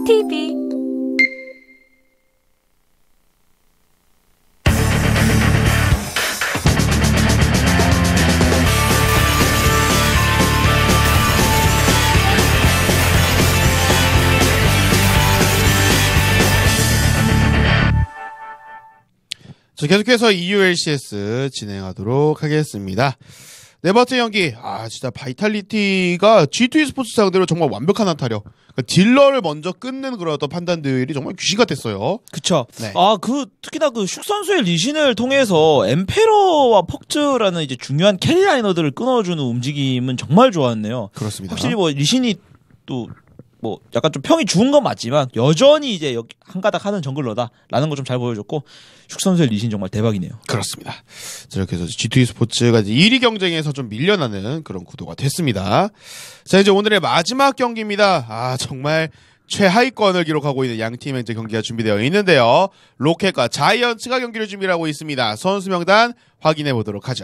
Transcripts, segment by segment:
TV 자, 계속해서 EULCS 진행하도록 하겠습니다. 네 번째 경기, 진짜 바이탈리티가 G2 스포츠 상대로 정말 완벽한 한타력. 그러니까 딜러를 먼저 끊는 그런 어떤 판단들이 정말 귀신 같았어요. 그쵸. 네. 특히나 그 슉 선수의 리신을 통해서 엠페러와 퍽즈라는 이제 중요한 캐리 라이너들을 끊어주는 움직임은 정말 좋았네요. 그렇습니다. 확실히 뭐 리신이 또 뭐 약간 좀 평이 죽은 건 맞지만 여전히 이제 여기 한 가닥 하는 정글러다라는 거 좀 잘 보여줬고 슉 선수의 리신 정말 대박이네요. 그렇습니다. 자, 이렇게 해서 G2 스포츠가 이제 1위 경쟁에서 좀 밀려나는 그런 구도가 됐습니다. 자, 이제 오늘의 마지막 경기입니다. 정말 최하위권을 기록하고 있는 양 팀의 이제 경기가 준비되어 있는데요. 로켓과 자이언츠가 경기를 준비하고 있습니다. 선수 명단 확인해 보도록 하죠.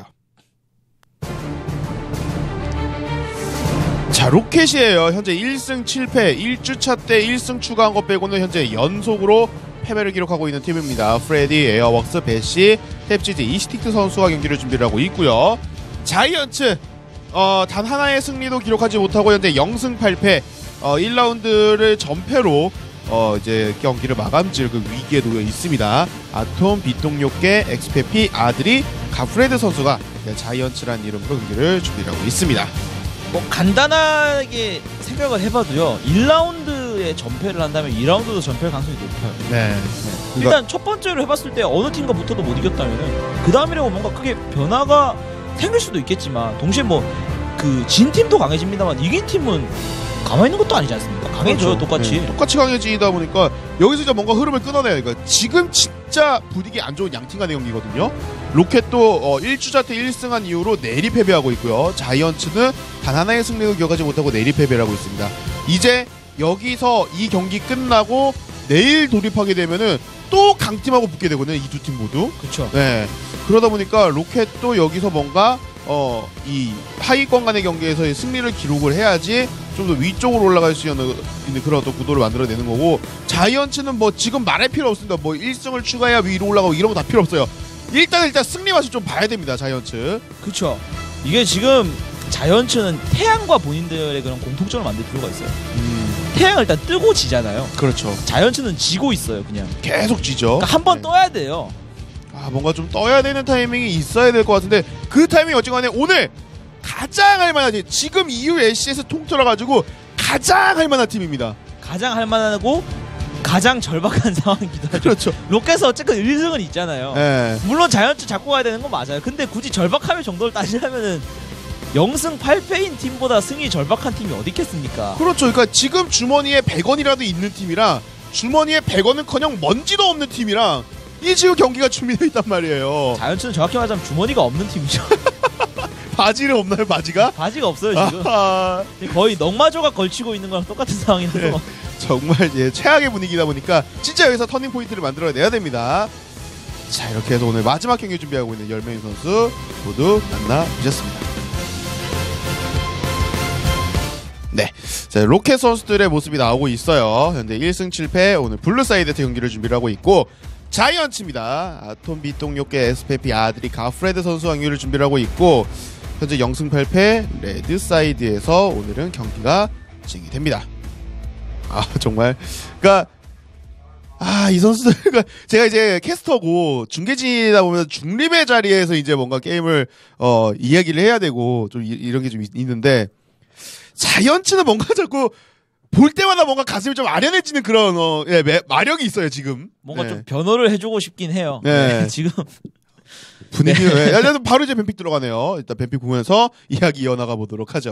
자, 로켓이에요. 현재 1승 7패, 1주차 때 1승 추가한 것 빼고는 현재 연속으로 패배를 기록하고 있는 팀입니다. 프레디, 에어웍스, 배시, 탭지즈, 이스틱트 선수가 경기를 준비를 하고 있고요. 자이언츠 단 하나의 승리도 기록하지 못하고 현재 0승 8패 1라운드를 전패로 이제 경기를 마감질 그 위기에 놓여 있습니다. 아톰, 비통요케, 엑스페피, 아드리, 가프레드 선수가 자이언츠라는 이름으로 경기를 준비하고 있습니다. 뭐 간단하게 생각을 해봐도요 1라운드에 전패를 한다면 2라운드도 전패할 가능성이 높아요. 네. 일단 첫 번째로 해봤을 때 어느 팀과 붙어도 못 이겼다면은 그 다음이라고 뭔가 크게 변화가 생길 수도 있겠지만 동시에 뭐 그 진 팀도 강해집니다만 이긴 팀은 가만히 있는 것도 아니지 않습니까? 강해져요. 그렇죠. 똑같이. 네, 똑같이 강해지다 보니까 여기서 이제 뭔가 흐름을 끊어내야 돼요. 지금 진짜 분위기 안 좋은 양팀 간의 경기거든요. 로켓도 1주자 때 1승한 이후로 내리 패배하고 있고요. 자이언츠는 단 하나의 승리도 기억하지 못하고 내리 패배를 하고 있습니다. 이제 여기서 이 경기 끝나고 내일 돌입하게 되면은 또 강팀하고 붙게 되거든요. 이 두 팀 모두. 그렇죠. 네. 그러다 보니까 로켓도 여기서 뭔가 이 하위권 간의 경기에서의 승리를 기록을 해야지 좀 더 위쪽으로 올라갈 수 있는 그런 어떤 구도를 만들어내는 거고, 자이언츠는 뭐 지금 말할 필요 없습니다. 뭐 1승을 추가해야 위로 올라가고 이런 거 다 필요 없어요. 일단 승리 맛을 좀 봐야 됩니다. 자이언츠. 그렇죠. 이게 지금 자이언츠는 태양과 본인들의 그런 공통점을 만들 필요가 있어요. 태양을 일단 뜨고 지잖아요. 그렇죠. 자이언츠는 지고 있어요. 그냥 계속 지죠. 그러니까 한번 떠야 돼요. 뭔가 좀 떠야 되는 타이밍이 있어야 될 것 같은데 그 타이밍이 어쨌거나 오늘 가장 할만하지. 지금 EU LCS 통틀어 가지고 가장 할만한 팀입니다. 가장 할만하고 가장 절박한 상황이기도 하죠. 그렇죠. 로켓은 어쨌든 1승은 있잖아요. 네. 물론 자이언츠 잡고 가야 되는 건 맞아요. 근데 굳이 절박함의 정도를 따지려면은 0승 8패인 팀보다 승이 절박한 팀이 어디 있겠습니까? 그렇죠. 그러니까 지금 주머니에 100원이라도 있는 팀이랑 주머니에 100원은커녕 먼지도 없는 팀이랑 이 지금 경기가 준비되어 있단 말이에요. 자이언츠는 정확히 말하자면 주머니가 없는 팀이죠. 바지는 없나요? 바지가? 바지가 없어요 지금. 거의 넉마조가 걸치고 있는 거랑 똑같은 상황이라서. 네. 정말 최악의 분위기다 보니까 진짜 여기서 터닝 포인트를 만들어내야 됩니다. 자, 이렇게 해서 오늘 마지막 경기 준비하고 있는 10명의 선수 모두 만나보셨습니다. 네, 자, 로켓 선수들의 모습이 나오고 있어요. 현재 1승 7패 오늘 블루사이드에서 경기를 준비를 하고 있고, 자이언츠입니다. 아톰, 비통요케, 에스페피, 아드리, 가프레드 선수 확률을 준비를 하고 있고 현재 0승 8패 레드사이드에서 오늘은 경기가 진행이 됩니다. 정말 그러니까 이 선수들 제가 이제 캐스터고 중계진이다 보면 중립의 자리에서 이제 뭔가 게임을 이야기를 해야 되고 좀 이런 게 좀 있는데, 자이언츠는 뭔가 자꾸 볼 때마다 뭔가 가슴이 좀 아련해지는 그런 마력이 있어요 지금. 뭔가 좀 변호를 해주고 싶긴 해요. 지금 분위기. 바로 이제 뱀픽 들어가네요. 일단 뱀픽 보면서 이야기 이어나가 보도록 하죠.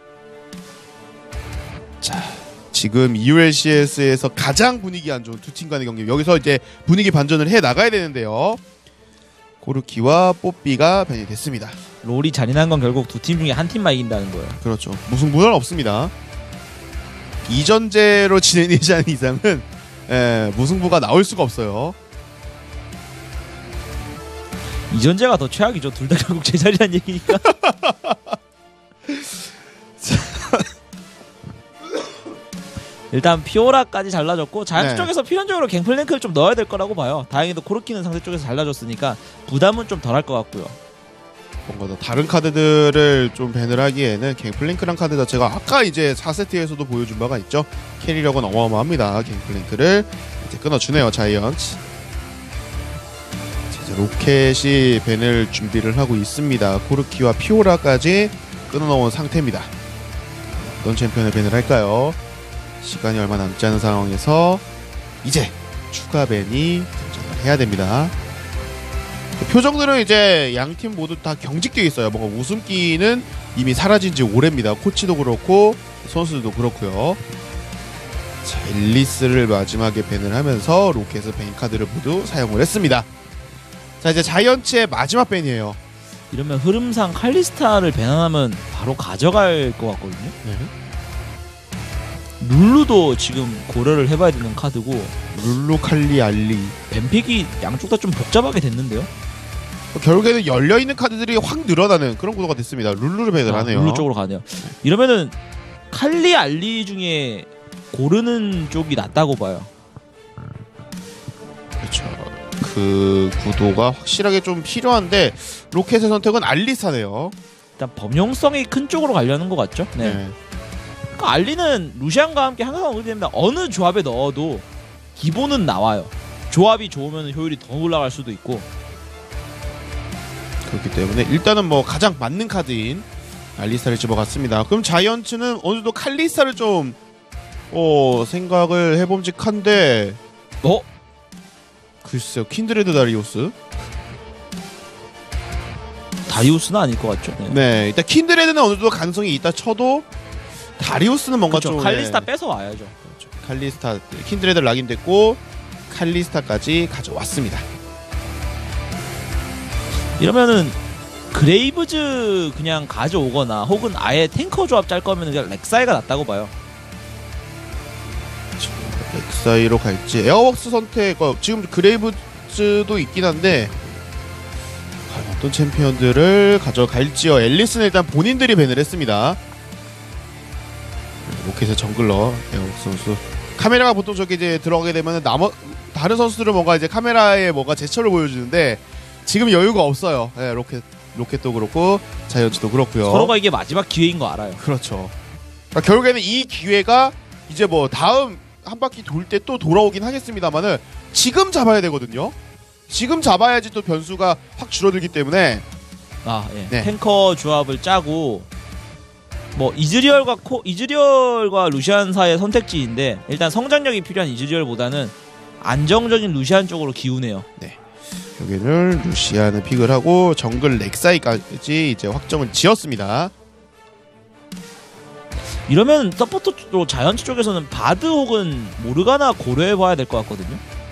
자, 지금 EULCS에서 가장 분위기 안 좋은 두 팀 간의 경기, 여기서 이제 분위기 반전을 해 나가야 되는데요. 고르키와 뽀삐가 변이 됐습니다. 롤이 잔인한 건 결국 두 팀 중에 한 팀만 이긴다는 거예요. 그렇죠. 무승부는 없습니다. 이전제로 진행되지 않은 이상은 무승부가 나올 수가 없어요. 이전제가 더 최악이죠. 둘 다 결국 제자리란 얘기니까. 일단 피오라까지 잘라줬고 자이언츠 네. 쪽에서 필연적으로 갱플랭크를 좀 넣어야 될 거라고 봐요. 다행히도 코르키는 상대 쪽에서 잘라줬으니까 부담은 좀 덜할 것 같고요. 뭔가 더 다른 카드들을 좀 밴을 하기에는 갱플랭크란 카드 자체가 아까 이제 4세트에서도 보여준 바가 있죠. 캐리력은 어마어마합니다. 갱플랭크를 이제 끊어주네요. 자이언츠. 이제 로켓이 밴을 준비를 하고 있습니다. 코르키와 피오라까지 끊어놓은 상태입니다. 어떤 챔피언을 밴을 할까요? 시간이 얼마 남지 않은 상황에서 이제 추가 밴이 등장을 해야 됩니다. 표정들은 이제 양팀 모두 다 경직되어 있어요. 뭔가 웃음기는 이미 사라진 지 오래입니다. 코치도 그렇고 선수들도 그렇고요. 자, 앨리스를 마지막에 밴을 하면서 로켓의 밴 카드를 모두 사용을 했습니다. 자, 이제 자이언츠의 마지막 밴이에요. 이러면 흐름상 칼리스타를 배난하면 바로 가져갈 것 같거든요. 네. 룰루도 지금 고려를 해봐야 되는 카드고 룰루, 칼리, 알리. 뱀픽이 양쪽 다 좀 복잡하게 됐는데요. 결국에는 열려있는 카드들이 확 늘어나는 그런 구도가 됐습니다. 룰루를 밴을 하네요. 룰루 쪽으로 가네요. 이러면은 칼리, 알리 중에 고르는 쪽이 낫다고 봐요. 그렇죠. 그 구도가 확실하게 좀 필요한데 로켓의 선택은 알리스타네요. 일단 범용성이 큰 쪽으로 가려는 것 같죠. 네. 네. 그러니까 알리는 루시안과 함께 항상 언급됩니다. 어느 조합에 넣어도 기본은 나와요. 조합이 좋으면 효율이 더 올라갈 수도 있고. 그렇기 때문에 일단은 뭐 가장 맞는 카드인 알리스타를 집어갔습니다. 그럼 자이언츠는 어느 정도 칼리스타를 좀 생각을 해봄직한데 글쎄요. 킨드레드 다리우스. 다리우스는 아닐 것 같죠. 네. 네, 일단 킨드레드는 어느 정도 가능성이 있다 쳐도 다리우스는 뭔가 그렇죠. 좀 칼리스타 네. 뺏어 와야죠. 그렇죠. 칼리스타 킨드레드 락인됐고 칼리스타까지 가져왔습니다. 이러면은 그레이브즈 그냥 가져오거나 혹은 아예 탱커 조합 짤 거면 그냥 렉사이가 낫다고 봐요. 렉사이로 갈지 에어웍스 선택 지금 그레이브즈도 있긴 한데 어떤 챔피언들을 가져갈지요. 앨리스는 일단 본인들이 밴을 했습니다. 로켓의 정글러 에어웍스 선수 카메라가 보통 저기 이제 들어가게 되면 다른 선수들은 뭔가 이제 카메라에 뭔가 제스처를 보여주는데 지금 여유가 없어요. 네, 로켓도 그렇고 자이언츠도 그렇고요. 서로가 이게 마지막 기회인 거 알아요. 그렇죠. 그러니까 결국에는 이 기회가 이제 뭐 다음 한 바퀴 돌 때 또 돌아오긴 하겠습니다만은 지금 잡아야 되거든요. 지금 잡아야지 또 변수가 확 줄어들기 때문에 예. 네. 탱커 조합을 짜고 뭐 이즈리얼과 루시안 사이의 선택지인데 일단 성장력이 필요한 이즈리얼보다는 안정적인 루시안 쪽으로 기우네요. 네. 여기는 루시안을 픽을 하고 정글 렉사이까지 이제 확정을 지었습니다. 이러면 서포터로 자이언츠 쪽에서는 바드 혹은 모르가나 고려해봐야 될 것 같거든요.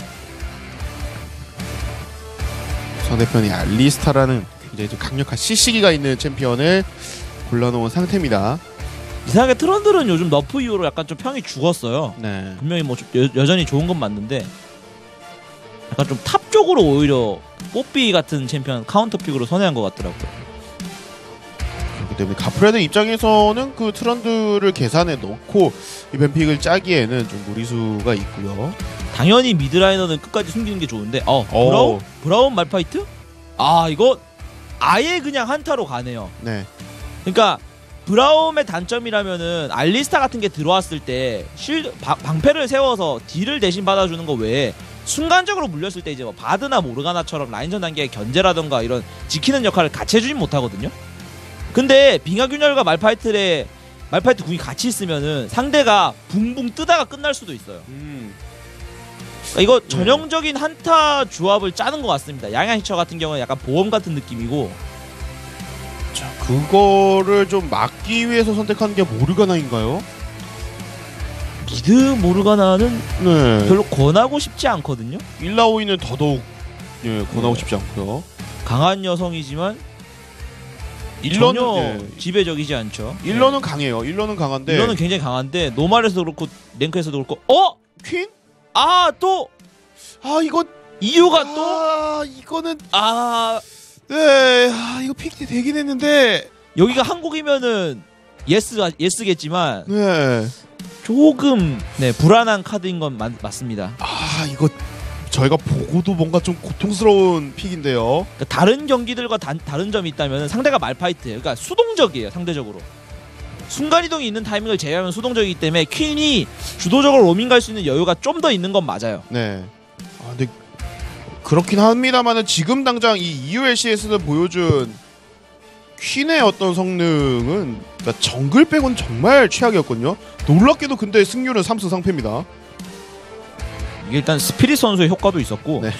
상대편이 알리스타라는 굉장히 좀 강력한 CC기가 있는 챔피언을 골라놓은 상태입니다. 이상하게 트런들은 요즘 너프 이후로 약간 좀 평이 죽었어요. 네. 분명히 뭐 여전히 좋은 건 맞는데 약간 좀 탑 쪽으로 오히려 뽀삐 같은 챔피언 카운터픽으로 선회한 것 같더라고요. 그렇기 때문에 가프레드 입장에서는 그 트런드를 계산해 넣고 이 뱀픽을 짜기에는 좀 무리수가 있고요. 당연히 미드라이너는 끝까지 숨기는 게 좋은데 브라운 말파이트? 이거 아예 그냥 한타로 가네요. 네. 그러니까 브라움의 단점이라면은 알리스타 같은 게 들어왔을 때 방패를 세워서 딜을 대신 받아주는 거 외에 순간적으로 물렸을 때 이제 뭐 바드나 모르가나처럼 라인전 단계의 견제라던가 이런 지키는 역할을 같이 해주진 못하거든요. 근데 빙하균열과 말파이트 궁이 같이 있으면은 상대가 붕붕 뜨다가 끝날 수도 있어요. 그러니까 이거 전형적인 한타 조합을 짜는 것 같습니다. 양양히처 같은 경우는 약간 보험 같은 느낌이고. 자, 그거를 좀 막기 위해서 선택한 게 모르가나인가요? 미드 모르가나는 네. 별로 권하고 싶지 않거든요. 일라오이는 더더욱 권하고 싶지 않고요. 강한 여성이지만 일러는 전혀 지배적이지 않죠. 일러는 강해요. 일러는 강한데 일러는 굉장히 강한데 노말에서도 그렇고 랭크에서도 그렇고 퀸? 또 이거 이유가 또 이거는 네 이거 픽 되긴 했는데 여기가 한국이면은 예스겠지만 네. 조금 불안한 카드인 건 맞습니다. 아 이거 저희가 보고도 뭔가 좀 고통스러운 픽인데요. 그러니까 다른 경기들과 다른 점이 있다면 상대가 말파이트예요. 그러니까 수동적이에요. 상대적으로 순간이동이 있는 타이밍을 제외하면 수동적이기 때문에 퀸이 주도적으로 로밍 갈 수 있는 여유가 좀 더 있는 건 맞아요. 네. 아 근데 그렇긴 합니다만은 지금 당장 이 EULCS는 보여준 퀸의 어떤 성능은 그러니까 정글 빼곤 정말 최악이었거든요. 놀랍게도 근데 승률은 3승 상패입니다. 이게 일단 스피릿 선수의 효과도 있었고 네.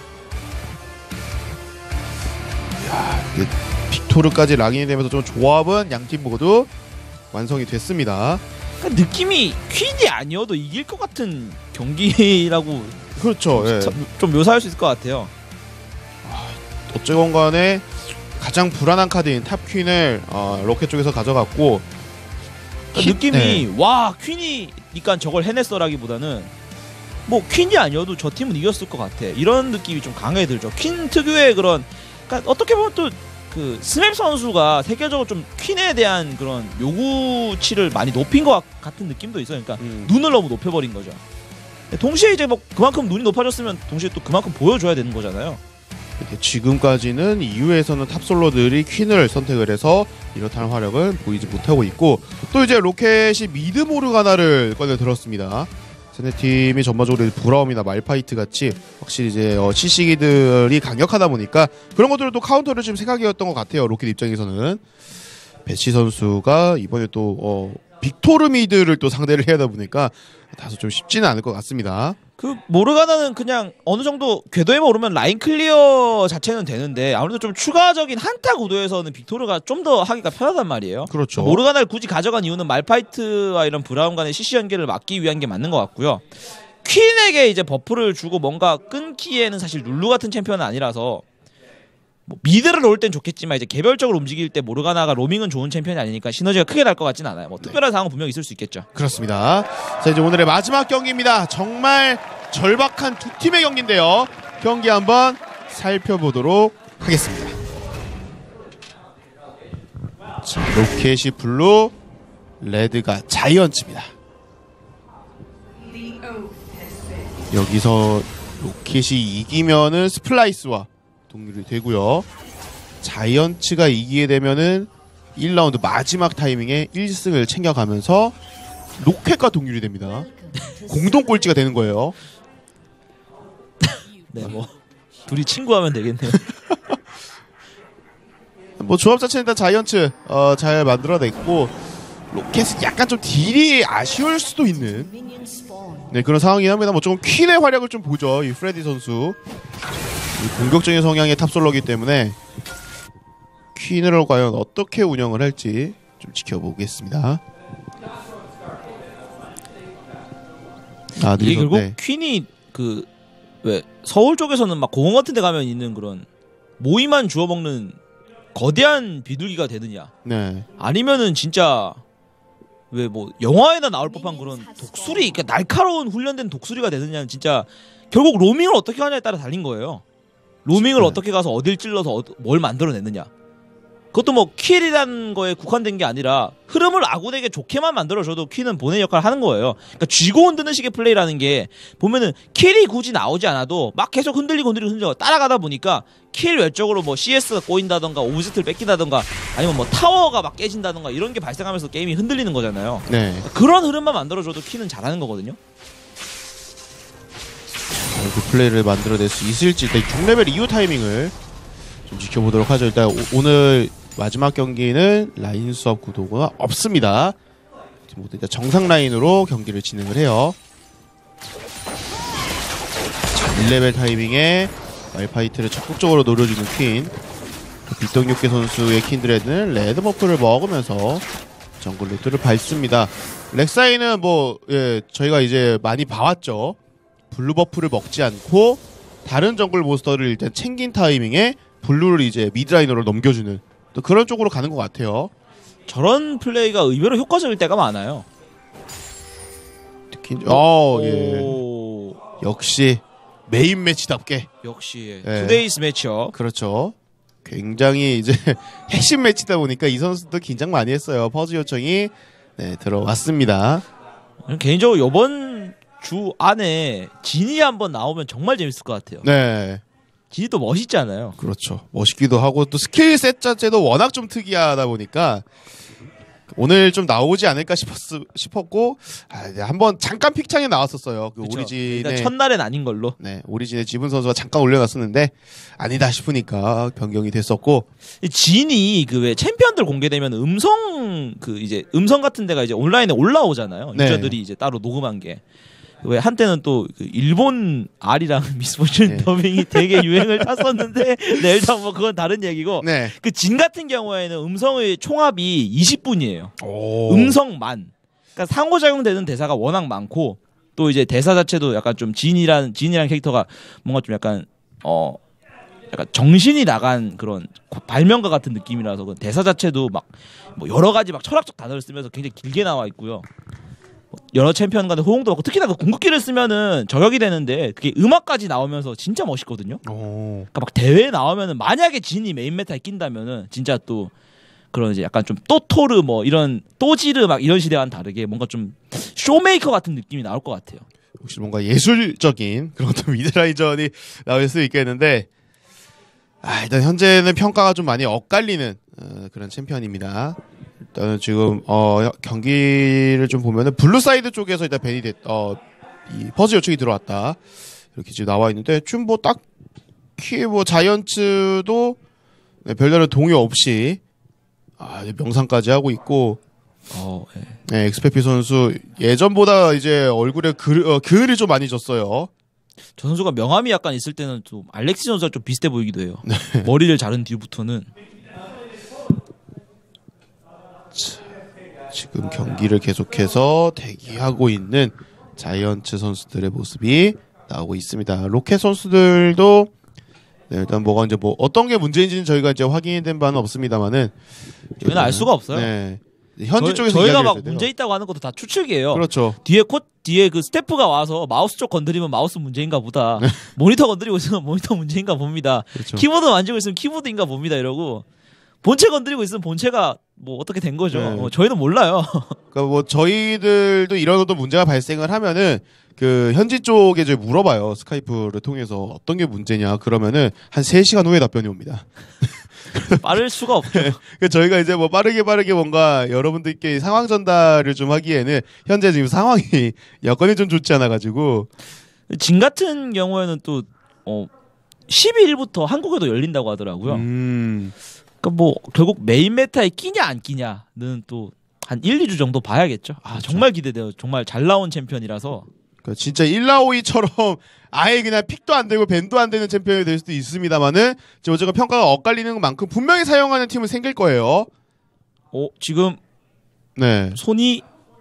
야, 빅토르까지 락인이 되면서 좀 조합은 양팀 모두 완성이 됐습니다. 그러니까 느낌이 퀸이 아니어도 이길 것 같은 경기라고 그렇죠. 예. 좀 묘사할 수 있을 것 같아요. 어쨌건 간에 가장 불안한 카드인 탑 퀸을 로켓 쪽에서 가져갔고 그러니까 느낌이 와 퀸이니까 저걸 해냈어라기보다는 뭐 퀸이 아니어도 저 팀은 이겼을 것 같아 이런 느낌이 좀 강하게 들죠. 퀸 특유의 그런 그러니까 어떻게 보면 또 그 스맵 선수가 세계적으로 좀 퀸에 대한 그런 요구치를 많이 높인 것 같은 느낌도 있어요. 그러니까 눈을 너무 높여버린 거죠. 동시에 이제 뭐 그만큼 눈이 높아졌으면 동시에 또 그만큼 보여줘야 되는 거잖아요. 지금까지는 EU에서는 탑솔로들이 퀸을 선택을 해서 이렇다는 화력을 보이지 못하고 있고 또 이제 로켓이 미드 모르가나를 꺼내 들었습니다. 세네팀이 전반적으로 브라움이나 말파이트 같이 확실히 이제 CC기들이 강력하다 보니까 그런 것들을 또 카운터를 좀 생각이었던 것 같아요. 로켓 입장에서는 배치 선수가 이번에 또 빅토르 미드를 또 상대를 해야 하다 보니까 다소 좀 쉽지는 않을 것 같습니다. 그 모르가나는 그냥 어느 정도 궤도에만 오르면 라인 클리어 자체는 되는데 아무래도 좀 추가적인 한타 구도에서는 빅토르가 좀 더 하기가 편하단 말이에요. 그렇죠. 모르가나를 굳이 가져간 이유는 말파이트와 이런 브라운 간의 CC 연계를 막기 위한 게 맞는 것 같고요. 퀸에게 이제 버프를 주고 뭔가 끊기에는 사실 룰루 같은 챔피언은 아니라서 뭐 미드를 놓을 땐 좋겠지만 이제 개별적으로 움직일 때 모르가나가 로밍은 좋은 챔피언이 아니니까 시너지가 크게 날 것 같진 않아요. 뭐 특별한 상황은 분명히 있을 수 있겠죠. 그렇습니다. 자 이제 오늘의 마지막 경기입니다. 정말 절박한 두 팀의 경기인데요. 경기 한번 살펴보도록 하겠습니다. 자, 로켓이 블루, 레드가 자이언츠입니다. 여기서 로켓이 이기면은 스플라이스와 동률이 되고요. 자이언츠가 이기게 되면은 1라운드 마지막 타이밍에 1승을 챙겨가면서 로켓과 동률이 됩니다. 공동 꼴찌가 되는 거예요. 네, 뭐 둘이 친구하면 되겠네요. 뭐 조합 자체는 일단 자이언츠 잘 만들어냈고 로켓은 약간 좀 딜이 아쉬울 수도 있는 그런 상황이긴 합니다. 뭐 조금 퀸의 활약을 좀 보죠. 이 프레디 선수 이 공격적인 성향의 탑솔러기 때문에 퀸을 과연 어떻게 운영을 할지 좀 지켜보겠습니다. 이게 결국 퀸이 그 왜 서울 쪽에서는 막 공원 같은 데 가면 있는 그런 모이만 주워먹는 거대한 비둘기가 되느냐 아니면은 진짜 왜 뭐 영화에나 나올 법한 그런 독수리 그러니까 날카로운 훈련된 독수리가 되느냐는 진짜 결국 로밍을 어떻게 하냐에 따라 달린 거예요. 로밍을 어떻게 가서 어딜 찔러서 뭘 만들어내느냐. 그것도 뭐 킬이라는 거에 국한된 게 아니라 흐름을 아군에게 좋게만 만들어줘도 퀸은 본의 역할을 하는 거예요. 그러니까 쥐고 흔드는 식의 플레이라는 게 보면은 킬이 굳이 나오지 않아도 막 계속 흔들리고 따라가다 보니까 킬 외적으로 뭐 CS가 꼬인다던가 오브젝트를 뺏긴다던가 아니면 뭐 타워가 막 깨진다던가 이런 게 발생하면서 게임이 흔들리는 거잖아요. 그러니까 그런 흐름만 만들어줘도 퀸은 잘하는 거거든요. 그 플레이를 만들어낼 수 있을지 일단 6레벨 이후 타이밍을 좀 지켜보도록 하죠. 일단 오늘 마지막 경기는 라인 수업 구도가 없습니다. 일단 정상 라인으로 경기를 진행을 해요. 자, 1레벨 타이밍에 말파이트를 적극적으로 노려주는 퀸. 빅동육계 선수의 킨드레드는 레드 버프를 먹으면서 정글 루트를 밟습니다. 렉사이는 뭐 저희가 이제 많이 봐왔죠. 블루 버프를 먹지 않고 다른 정글 모스터를 일단 챙긴 타이밍에 블루를 이제 미드라이너로 넘겨주는 또 그런 쪽으로 가는 것 같아요. 저런 플레이가 의외로 효과적일 때가 많아요. 특히 역시 메인 매치답게 역시 투데이스 매치요. 그렇죠. 굉장히 이제 핵심 매치다 보니까 이 선수도 긴장 많이 했어요. 퍼즈 요청이 들어왔습니다. 개인적으로 이번 주 안에 진이 한번 나오면 정말 재밌을 것 같아요. 네. 진이 또 멋있잖아요. 그렇죠. 멋있기도 하고 또 스킬셋 자체도 워낙 좀 특이하다 보니까 오늘 좀 나오지 않을까 싶었고 한번 잠깐 픽창에 나왔었어요. 그 그쵸. 오리진의 그러니까 첫날엔 아닌 걸로. 네, 오리진의 지분 선수가 잠깐 올려놨었는데 아니다 싶으니까 변경이 됐었고 진이 그 왜 챔피언들 공개되면 음성 같은 데가 이제 온라인에 올라오잖아요. 네. 유저들이 이제 따로 녹음한 게. 왜 한때는 또 그 일본 R이랑 미스포춘 네. 더빙이 되게 유행을 탔었는데 네, 일단 뭐 그건 다른 얘기고 네. 그 진 같은 경우에는 음성의 총합이 20분이에요. 오. 음성만. 그러니까 상호작용되는 대사가 워낙 많고 또 이제 대사 자체도 약간 좀 진이란 캐릭터가 뭔가 좀 약간 정신이 나간 그런 발명가 같은 느낌이라서 그 대사 자체도 막 뭐 여러 가지 막 철학적 단어를 쓰면서 굉장히 길게 나와 있고요. 여러 챔피언 간의 호응도 많고 특히나 그 궁극기를 쓰면은 저격이 되는데 그게 음악까지 나오면서 진짜 멋있거든요. 오. 그러니까 막 대회에 나오면은 만약에 진이 메인 메타에 낀다면은 진짜 또 그런 이제 약간 좀 또토르 뭐 이런 또지르 막 이런 시대와는 다르게 뭔가 좀 쇼메이커 같은 느낌이 나올 것 같아요. 혹시 뭔가 예술적인 그런 또 미드라이전이 나올 수 있겠는데 일단 현재는 평가가 좀 많이 엇갈리는 그런 챔피언입니다. 일단은 지금 경기를 좀 보면은 블루 사이드 쪽에서 일단 밴이 이 퍼즈 요청이 들어왔다 이렇게 지금 나와 있는데 지금 뭐 딱히 뭐 자이언츠도 별다른 동요 없이 명상까지 하고 있고 네, 엑스페피 선수 예전보다 이제 얼굴에 그을이 좀 많이 졌어요. 저 선수가 명암이 약간 있을 때는 좀 알렉시 선수랑 좀 비슷해 보이기도 해요. 머리를 자른 뒤부터는. 지금 경기를 계속해서 대기하고 있는 자이언츠 선수들의 모습이 나오고 있습니다. 로켓 선수들도 네, 일단 뭐가 이제 뭐 어떤 게 문제인지는 저희가 이제 확인된 바는 없습니다만은 저희는 알 수가 없어요. 네. 현지 쪽에서 저희가 막 이야기를 해야 문제 돼요. 있다고 하는 것도 다 추측이에요. 그렇죠. 뒤에 그 스태프가 와서 마우스 쪽 건드리면 마우스 문제인가 보다. 모니터 건드리고 있으면 모니터 문제인가 봅니다. 그렇죠. 키보드 만지고 있으면 키보드인가 봅니다. 이러고 본체 건드리고 있으면 본체가 뭐 어떻게 된 거죠. 네. 저희는 몰라요. 그러니까 뭐 저희들도 이런 것도 문제가 발생을 하면은 그 현지 쪽에 이제 물어봐요. 스카이프를 통해서 어떤 게 문제냐. 그러면은 한 3시간 후에 답변이 옵니다. 빠를 수가 없죠. 그러니까 저희가 이제 뭐 빠르게 뭔가 여러분들께 상황 전달을 좀 하기에는 현재 지금 상황이 여건이 좀 좋지 않아 가지고 진 같은 경우에는 또 12일부터 한국에도 열린다고 하더라고요. 그러니까 뭐 결국 메인 메타에 끼냐 안 끼냐는 또 한 1, 2주 정도 봐야겠죠. 정말 기대돼요. 정말 잘 나온 챔피언이라서. 그러니까 진짜 일라오이처럼 아예 그냥 픽도 안 되고 밴도 안 되는 챔피언이 될 수도 있습니다만은 지금 어쨌건 평가가 엇갈리는 만큼 분명히 사용하는 팀은 생길 거예요. 지금 네. 손이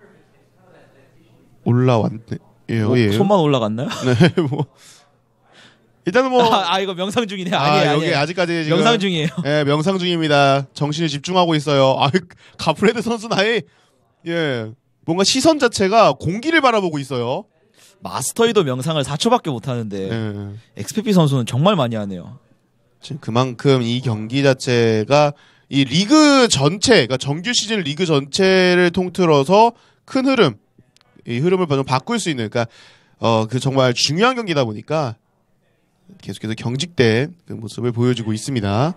올라왔네. 예. 손만 올라갔나요? 네, 뭐 일단은 뭐 이거 명상 중이네. 아니에요. 여기 아직까지 지금 명상 중이에요. 네, 명상 중입니다. 정신을 집중하고 있어요. 가프레드 선수는 아예 뭔가 시선 자체가 공기를 바라보고 있어요. 마스터이도 명상을 4초밖에 못 하는데 엑스페피 선수는 정말 많이 하네요. 지금 그만큼 이 경기 자체가 이 리그 전체, 그러니까 정규 시즌 리그 전체를 통틀어서 큰 이 흐름을 좀 바꿀 수 있는, 그러니까 그 정말 중요한 경기다 보니까 계속해서 경직된 그 모습을 보여주고 있습니다.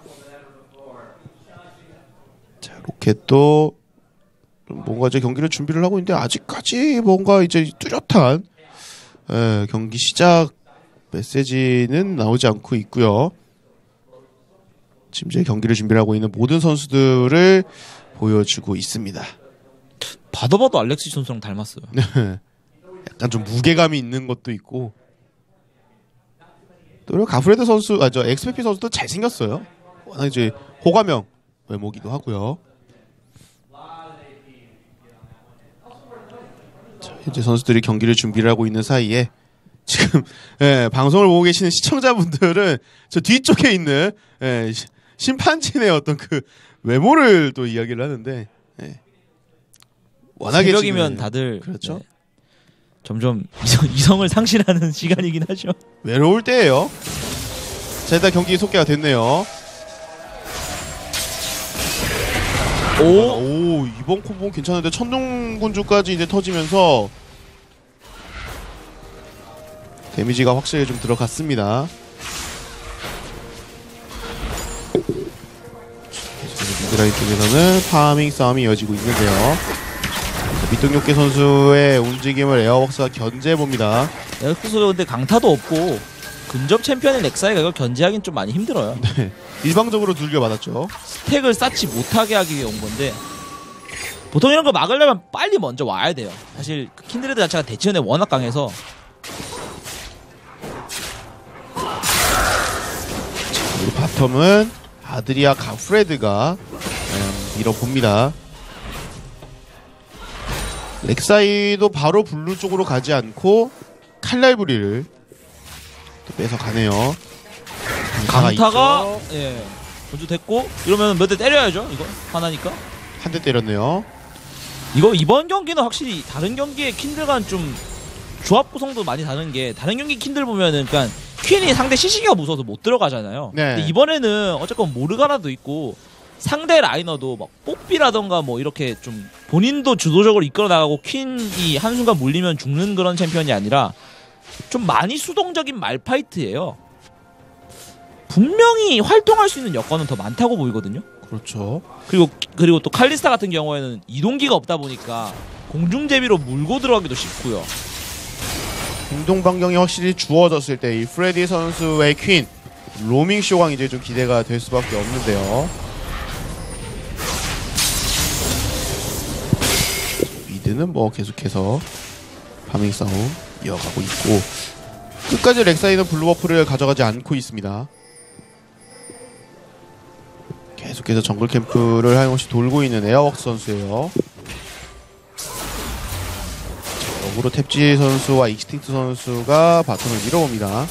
자, 로켓도 뭔가 이제 경기를 준비를 하고 있는데 아직까지 뭔가 이제 뚜렷한 경기 시작 메시지는 나오지 않고 있고요. 지금 이제 경기를 준비를 하고 있는 모든 선수들을 보여주고 있습니다. 봐도 알렉시 선수랑 닮았어요. 약간 좀 무게감이 있는 것도 있고 또 가프레드 선수, 저 엑스페피 선수도 잘생겼어요. 워낙 이제 호감형 외모기도 하고요. 자, 현재 선수들이 경기를 준비를 하고 있는 사이에 지금 방송을 보고 계시는 시청자분들은 저 뒤쪽에 있는 심판진의 어떤 그 외모를 또 이야기를 하는데 워낙에 새벽이면 지금, 다들 그렇죠. 점점 이성을 상실하는 시간이긴 하죠. 외로울 때예요. 자, 일단 경기 속개가 됐네요. 오 이번 콤보는 괜찮은데 천둥군주까지 이제 터지면서 데미지가 확실히 좀 들어갔습니다. 미드라인 쪽에서는 파밍 싸움이 이어지고 있는데요. 밑동육계 선수의 움직임을 에어웍스가 견제해봅니다. 에어웍스 근데 강타도 없고 근접 챔피언인 렉사이가 이걸 견제하기는 좀 많이 힘들어요. 네, 일방적으로 두들겨 맞았죠. 스택을 쌓지 못하게 하기 위해 온 건데 보통 이런 거 막으려면 빨리 먼저 와야 돼요. 사실 그 킨드레드 자체가 대치연에 워낙 강해서. 우리 바텀은 아드리아 가프레드가 밀어봅니다. 렉사이도 바로 블루 쪽으로 가지 않고 칼날부리를 또 뺏어가네요. 강타가 예 먼저 됐고 이러면 몇 대 때려야죠. 이거 하나니까 한 대 때렸네요. 이거 이번 경기는 확실히 다른 경기의 킨들과는 좀 조합 구성도 많이 다른 게 다른 경기 킨들 보면은 그러니까 퀸이 상대 시시기가 무서워서 못 들어가잖아요. 네. 근데 이번에는 어쨌건 모르가나도 있고 상대 라이너도 막 뽀삐라던가 뭐 이렇게 좀 본인도 주도적으로 이끌어 나가고 퀸이 한순간 물리면 죽는 그런 챔피언이 아니라 좀 많이 수동적인 말파이트예요. 분명히 활동할 수 있는 여건은 더 많다고 보이거든요. 그렇죠. 그리고 또 칼리스타 같은 경우에는 이동기가 없다 보니까 공중제비로 물고 들어가기도 쉽고요. 행동 반경이 확실히 주어졌을 때 이 프레디 선수의 퀸 로밍 쇼가 이제 좀 기대가 될 수밖에 없는데요. 미드는 뭐 계속해서 파밍 싸움 이어가고 있고 끝까지 렉사이는 블루버프를 가져가지 않고 있습니다. 계속해서 정글 캠프를 하염없이 돌고 있는 에어웍스 선수예요. 역으로 탭지 선수와 익스팅트 선수가 바텀을 밀어봅니다.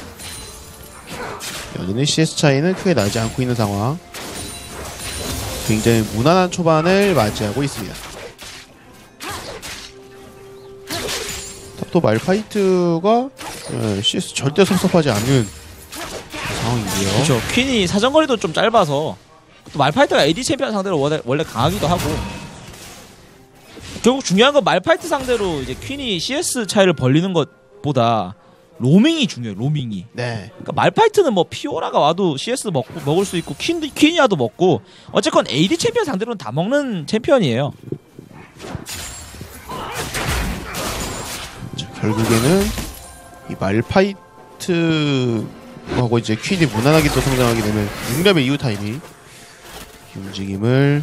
여기는 CS 차이는 크게 나지 않고 있는 상황. 굉장히 무난한 초반을 맞이하고 있습니다. 탑도 말파이트가 CS 절대 섭섭하지 않는 상황인데요. 그렇죠. 퀸이 사정거리도 좀 짧아서 또 말파이트가 AD 챔피언 상대로 원래 강하기도 하고 결국 중요한 건 말파이트 상대로 이제 퀸이 CS 차이를 벌리는 것보다 로밍이 중요해요. 로밍이. 네. 그러니까 말파이트는 뭐 피오라가 와도 CS 먹을 수 있고 퀸이 와도 먹고 어쨌건 AD 챔피언 상대로는 다 먹는 챔피언이에요. 자, 결국에는 이 말파이트하고 이제 퀸이 무난하게 또 성장하게 되면 6레벨 이후 타이밍 이 움직임을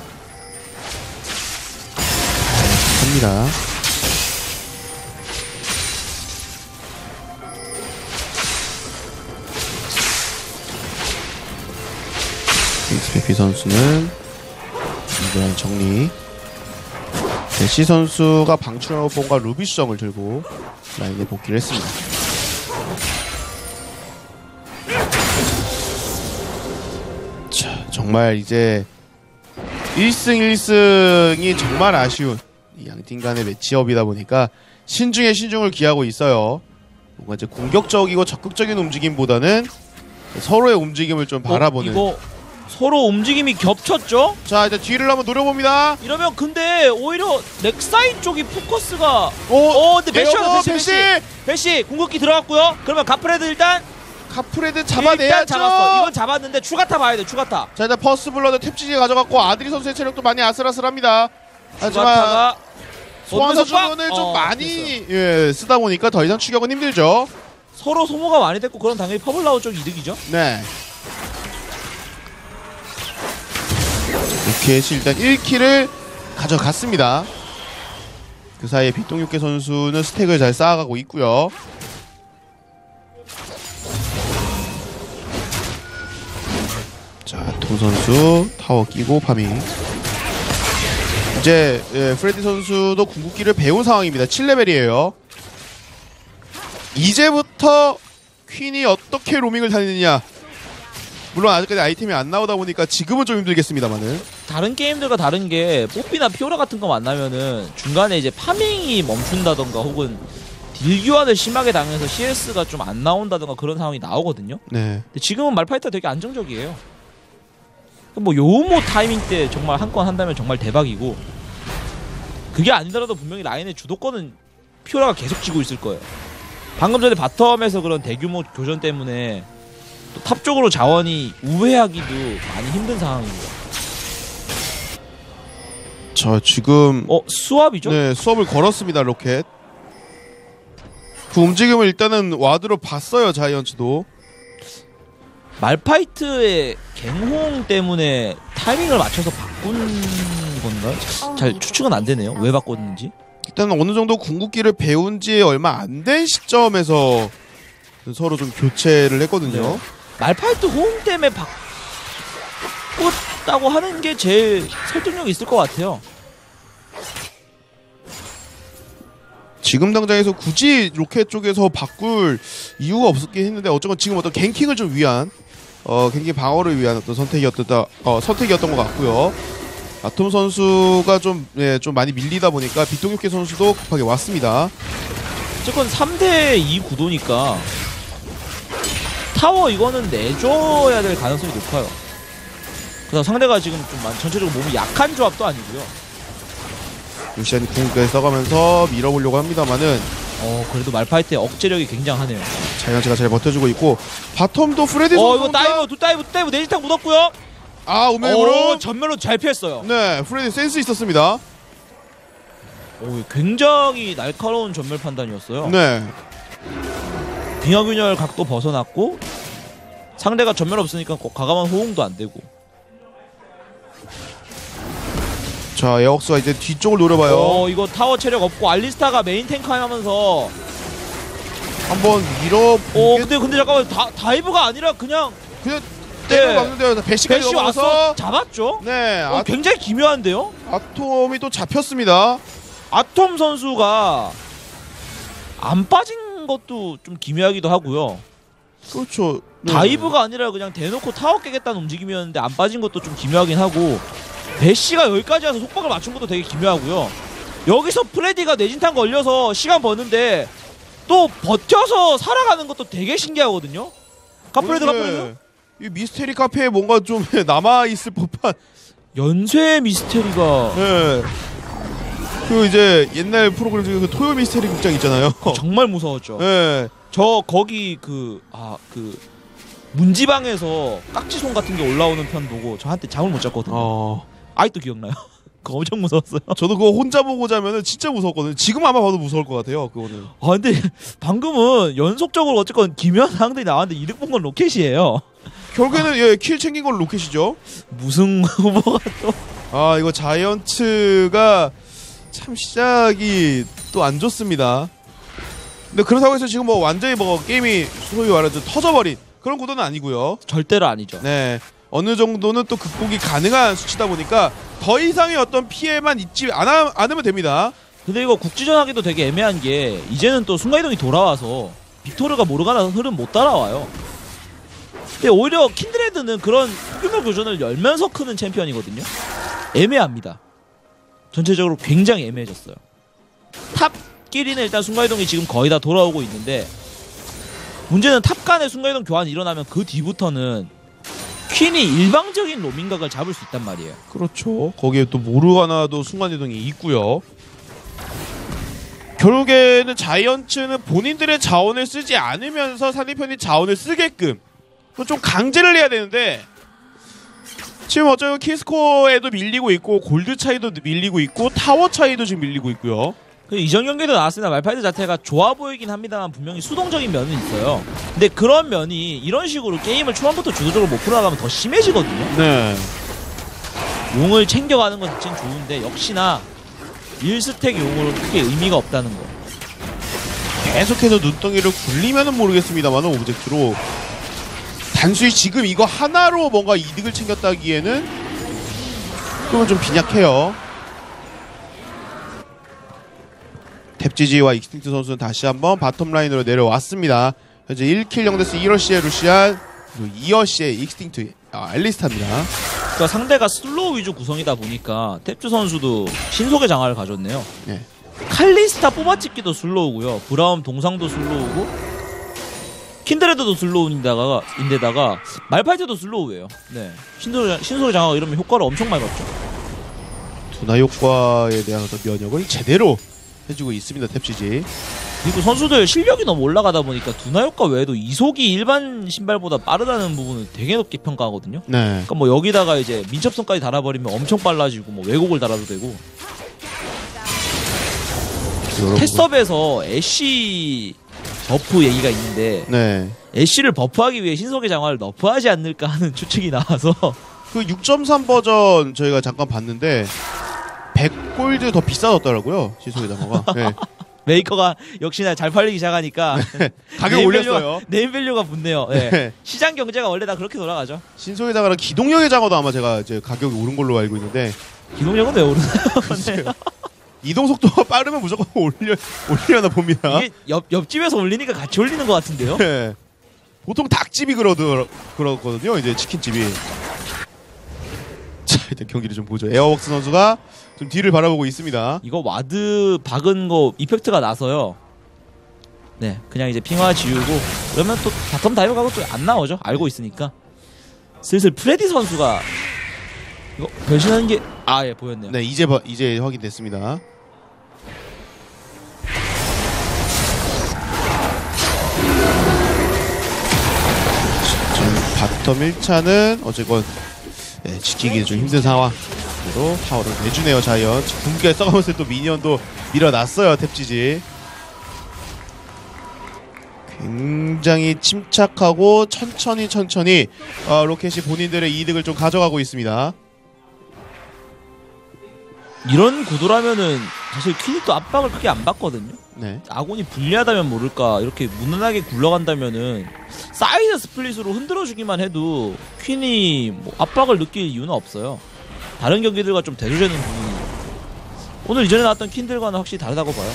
합니다. 익스페피 선수는 이러한 정리. 대시 선수가 방출본과 루비수정을 들고 라인에 복귀를 했습니다. 자, 정말 이제 1승 1승이 정말 아쉬운 이 양팀 간의 매치업이다 보니까 신중에 신중을 기하고 있어요. 뭔가 이제 공격적이고 적극적인 움직임보다는 서로의 움직임을 좀 바라보는. 이거 서로 움직임이 겹쳤죠? 자, 이제 뒤를 한번 노려봅니다. 이러면 근데 오히려 넥사이 쪽이 포커스가 근데 배시 궁극기 들어갔고요. 그러면 가프레드 일단 잡아내야죠. 일단 잡았어. 이건 잡았는데 추가타 봐야 돼. 추가타. 자, 일단 퍼스트 블러드 탭지게 가져갔고 아드리 선수의 체력도 많이 아슬아슬합니다. 하지만 추가타가 소환 선수는 좀 많이 쓰다 보니까 더 이상 추격은 힘들죠. 서로 소모가 많이 됐고 그럼 당연히 퍼블라우 쪽 이득이죠. 네. 로켓이 일단 1킬을 가져갔습니다. 그 사이에 빛동육계 선수는 스택을 잘 쌓아가고 있고요. 자, 톰 선수 타워 끼고 파밍. 이제 프레디 선수도 궁극기를 배운 상황입니다. 7레벨이에요. 이제부터 퀸이 어떻게 로밍을 다니느냐. 물론 아직까지 아이템이 안 나오다 보니까 지금은 좀 힘들겠습니다만은 다른 게임들과 다른 게 뽀삐나 피오라 같은 거 만나면은 중간에 이제 파밍이 멈춘다던가 혹은 딜 교환을 심하게 당해서 CS가 좀 안 나온다던가 그런 상황이 나오거든요. 네. 근데 지금은 말파이트가 되게 안정적이에요. 뭐 요모 타이밍 때 정말 한 건 한다면 정말 대박이고, 그게 아니더라도 분명히 라인의 주도권은 피오라가 계속 쥐고 있을 거예요. 방금 전에 바텀에서 그런 대규모 교전 때문에 또 탑 쪽으로 자원이 우회하기도 많이 힘든 상황입니다. 자, 지금 수압이죠? 네, 수업을 걸었습니다. 로켓. 그 움직임을 일단은 와드로 봤어요. 자이언츠도. 말파이트의 갱홍 때문에 타이밍을 맞춰서 바꾼 건가? 잘 추측은 안 되네요. 왜 바꿨는지. 일단 어느 정도 궁극기를 배운 지 얼마 안 된 시점에서 서로 좀 교체를 했거든요. 네. 말파이트 호응 때문에 바꿨다고 하는 게 제일 설득력이 있을 것 같아요. 지금 당장에서 굳이 로켓 쪽에서 바꿀 이유가 없었긴 했는데 어쩌면 지금 어떤 갱킹을 좀 위한 갱킹 방어를 위한 어떤 선택이었던 것 같고요. 아톰 선수가 좀 많이 밀리다 보니까 비통육계 선수도 급하게 왔습니다. 어쨌건 3대2 구도니까 타워 이거는 내줘야 될 가능성이 높아요. 그래서 상대가 지금 좀 전체적으로 몸이 약한 조합도 아니고요. 루시안이 궁극기를 써가면서 밀어보려고 합니다만은 그래도 말파이트의 억제력이 굉장하네요. 자이언츠가 잘 버텨주고 있고 바텀도 프레디 선수 이거 다이브 내지탕 묻었고요. 우메으로 전멸로 잘 피했어요. 네, 프레디 센스 있었습니다. 굉장히 날카로운 전멸 판단이었어요. 네. 빙하균열 각도 벗어났고 상대가 전멸 없으니까 과감한 호응도 안 되고. 자, 에억스가 이제 뒤쪽을 노려봐요. 이거 타워 체력 없고 알리스타가 메인 탱크 하면서 한번 밀어. 근데 잠깐만 다이브가 아니라 그냥 때려봤는데요. 배시까지 와서 잡았죠. 네, 굉장히 기묘한데요. 아톰이 또 잡혔습니다. 아톰 선수가 안 빠진 것도 좀 기묘하기도 하고요. 그렇죠. 네. 다이브가 아니라 그냥 대놓고 타워 깨겠다는 움직임이었는데 안 빠진 것도 좀 기묘하긴 하고, 배시가 여기까지 와서 속박을 맞춘 것도 되게 기묘하고요. 여기서 프레디가 내진탕 걸려서 시간 버는데 또 버텨서 살아가는 것도 되게 신기하거든요. 카프레드 이 미스테리 카페에 뭔가 좀 남아있을 법한 연쇄 미스테리가. 네. 그 이제 옛날 프로그램 중에 그 토요 미스테리 극장 있잖아요. 정말 무서웠죠. 네. 저 거기 문지방에서 깍지손 같은 게 올라오는 편 보고 저 한때 잠을 못 잤거든요. 아직도 기억나요. 그거 엄청 무서웠어요. 저도 그거 혼자 보고 자면은 진짜 무서웠거든요. 지금 아마 봐도 무서울 것 같아요. 그거는. 근데 방금은 연속적으로 어쨌건 기묘한 상황들이 나왔는데 이득 본 건 로켓이에요. 결국에는 킬 챙긴 건 로켓이죠. 무슨 후보가 또. 이거 자이언츠가 참 시작이 또 안 좋습니다. 근데 그런 상황에서 지금 완전히 게임이 소위 말하죠 터져버린 그런 구도는 아니고요. 절대로 아니죠. 네, 어느 정도는 또 극복이 가능한 수치다 보니까 더 이상의 어떤 피해만 입지 않으면 됩니다. 근데 이거 국지전 하기도 되게 애매한 게 이제는 또 순간이동이 돌아와서 빅토르가 모르가나 흐름 못 따라와요. 근데 오히려 킨드레드는 그런 규모 교전을 열면서 크는 챔피언이거든요. 애매합니다. 전체적으로 굉장히 애매해졌어요. 탑끼리는 일단 순간이동이 지금 거의 다 돌아오고 있는데, 문제는 탑 간의 순간이동 교환이 일어나면 그 뒤부터는 퀸이 일방적인 로밍각을 잡을 수 있단 말이에요. 그렇죠. 거기에 또 모르가나도 순간이동이 있고요. 결국에는 자이언츠는 본인들의 자원을 쓰지 않으면서 상대편이 자원을 쓰게끔 좀 강제를 해야 되는데, 지금 어쩌면 키스코어에도 밀리고 있고 골드 차이도 밀리고 있고 타워 차이도 지금 밀리고 있고요. 이전 경기도 나왔습니다. 말파이트 자체가 좋아 보이긴 합니다만 분명히 수동적인 면은 있어요. 근데 그런 면이 이런 식으로 게임을 초반부터 주도적으로 못 풀어나가면 더 심해지거든요. 네. 용을 챙겨가는 건 진짜 좋은데 역시나 1스택 용으로 크게 의미가 없다는 거. 계속해서 눈덩이를 굴리면은 모르겠습니다만 오브젝트로 단순히 지금 이거 하나로 뭔가 이득을 챙겼다기에는 그건 좀 빈약해요. 탭지지와 익스팅트 선수는 다시 한번 바텀 라인으로 내려왔습니다. 현재 1킬 0데스 1러시의 루시안, 그리고 2러시의 익스팅트 알리스타입니다. 그러니까 상대가 슬로우 위주 구성이다 보니까 탭즈 선수도 신속의 장화를 가졌네요. 네. 칼리스타 뽑아찍기도 슬로우고요. 브라움 동상도 슬로우고 킨드레드도 슬로우인데다가 말파이트도 슬로우예요. 네. 신소의 장화가 이러면 효과를 엄청 많이 받죠. 두나 효과에 대한 어떤 면역을 제대로 해주고 있습니다. 탭CG. 그리고 선수들 실력이 너무 올라가다 보니까 두나 효과 외에도 이속이 일반 신발보다 빠르다는 부분을 되게 높게 평가하거든요. 네. 그러니까 뭐 여기다가 이제 민첩선까지 달아버리면 엄청 빨라지고 뭐 왜곡을 달아도 되고. 테스업에서 애쉬 버프 얘기가 있는데 네. 애쉬를 버프하기 위해 신속의 장화를 너프하지 않을까 하는 추측이 나와서 그 6.3 버전 저희가 잠깐 봤는데 100골드 더 비싸졌더라고요. 신속의 장화가. 네. 메이커가 역시나 잘 팔리기 시작하니까 가격 올렸어요. 네임밸류가 붙네요. 네. 네. 시장 경제가 원래 다 그렇게 돌아가죠. 신속의 장화랑 기동력의 장화도 아마 제가 이제 가격이 오른 걸로 알고 있는데 기동력은 왜 오르나요? 네. 이동 속도가 빠르면 무조건 올리려나 봅니다. 이게 옆집에서 올리니까 같이 올리는 것 같은데요? 네. 보통 닭집이 그러거든요. 이제 치킨집이. 자, 일단 경기를 좀 보죠. 에어웍스 선수가 좀 뒤를 바라보고 있습니다. 이거 와드 박은 거 이펙트가 나서요. 네, 그냥 이제 핑화 지우고 그러면 또 바텀 다이브 가고 또 안 나오죠. 알고 있으니까. 슬슬 프레디 선수가 이거 변신하는 게 예 보였네요. 네, 이제 확인됐습니다. 지금 바텀 1차는 어쨌건 지키기 좀 힘든 상황으로 타워를 내주네요. 자이언 궁극기에 써가면서 또 미니언도 밀어놨어요. 탭지지 굉장히 침착하고 천천히 로켓이 본인들의 이득을 좀 가져가고 있습니다. 이런 구도라면은 사실 퀸이 또 압박을 크게 안 받거든요. 네. 아군이 불리하다면 모를까 이렇게 무난하게 굴러간다면은 사이드 스플릿으로 흔들어주기만 해도 퀸이 뭐 압박을 느낄 이유는 없어요. 다른 경기들과 좀 대조되는 부분이 오늘 이전에 나왔던 퀸들과는 확실히 다르다고 봐요.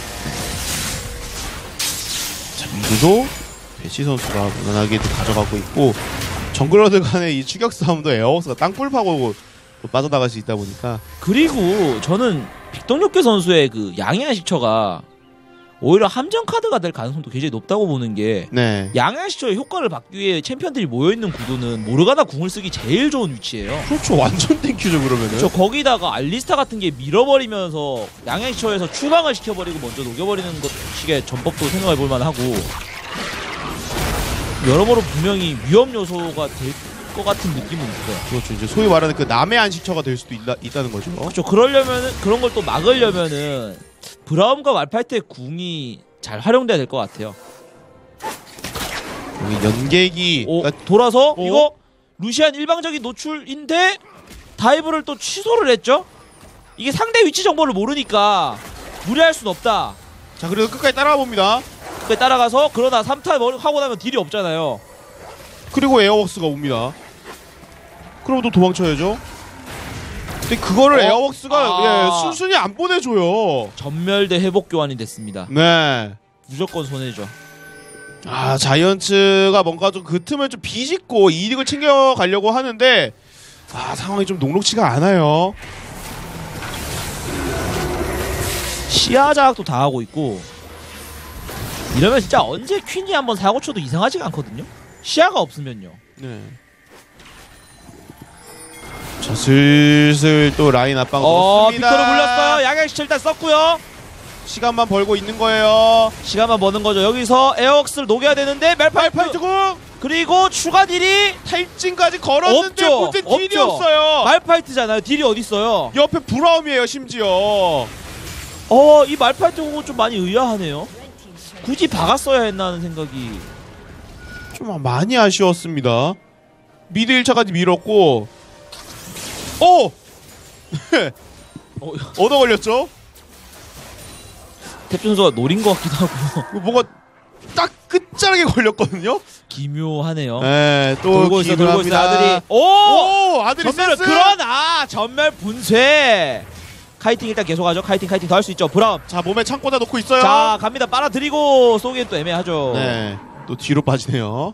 자, 미드도 배치 선수가 무난하게 가져가고 있고 정글러들 간의 이 추격 싸움도 에어웍스가 땅굴 파고 빠져나갈 수 있다 보니까. 그리고 저는 빅동력계 선수의 그 양해한 시처가 오히려 함정 카드가 될 가능성도 굉장히 높다고 보는 게 네. 양해한 시처의 효과를 받기 위해 챔피언들이 모여있는 구도는 모르가나 궁을 쓰기 제일 좋은 위치예요. 그렇죠. 완전 땡큐죠 그러면은. 저 거기다가 알리스타 같은 게 밀어버리면서 양해한 시처에서 추방을 시켜버리고 먼저 녹여버리는 것 식의 전법도 생각해볼 만하고 여러모로 분명히 위험 요소가 될 것 같은 느낌은 있어요. 그렇죠. 이제 소위 말하는 그 남의 안식처가 될 수도 있다는 거죠. 그렇죠. 그러려면은 그런 걸 또 막으려면은 브라움과 말파이트의 궁이 잘 활용돼야 될 것 같아요. 여기 연계기 돌아서 이거 루시안 일방적인 노출인데 다이브를 또 취소를 했죠. 이게 상대 위치 정보를 모르니까 무리할 순 없다. 자, 그래도 끝까지 따라와 봅니다. 끝까지 따라가서 그러나 3타 하고 나면 딜이 없잖아요. 그리고 에어웍스가 옵니다. 그럼 또 도망쳐야죠. 근데 그거를 에어웍스가 순순히 안 보내줘요. 전멸대 회복 교환이 됐습니다. 네. 무조건 손해죠. 자이언츠가 뭔가 좀 그 틈을 좀 비집고 이득을 챙겨가려고 하는데 상황이 좀 녹록치가 않아요. 시야 자학도 다 하고 있고 이러면 진짜 언제 퀸이 한번 사고 쳐도 이상하지가 않거든요. 시야가 없으면요. 네. 자, 슬슬 또 라인 압박 넣습니다. 빅토르 물렸어요. 양양시철 일단 썼고요. 시간만 벌고 있는 거예요. 시간만 버는 거죠. 여기서 에어웍스를 녹여야 되는데 말파이트 궁 그리고 추가 딜이 탈진까지 걸었는데 문제 딜이 없어요. 말파이트잖아요. 딜이 어딨어요. 옆에 브라움이에요 심지어. 이 말파이트 공은 좀 많이 의아하네요. 굳이 박았어야 했나 하는 생각이 좀 많이 아쉬웠습니다. 미드 1차까지 밀었고 얻어 걸렸죠? 탭 선수가 노린 것 같기도 하고 뭔가 딱 끝자락에 걸렸거든요? 기묘하네요. 네, 또 돌고 있어 아들이. 아들이 전멸을 그러나 전멸 분쇄. 카이팅 일단 계속하죠. 카이팅 더 할 수 있죠. 브라움. 자, 몸에 창 꽂아 놓고 있어요. 자, 갑니다. 빨아들이고 쏘기엔 또 애매하죠. 네, 또 뒤로 빠지네요.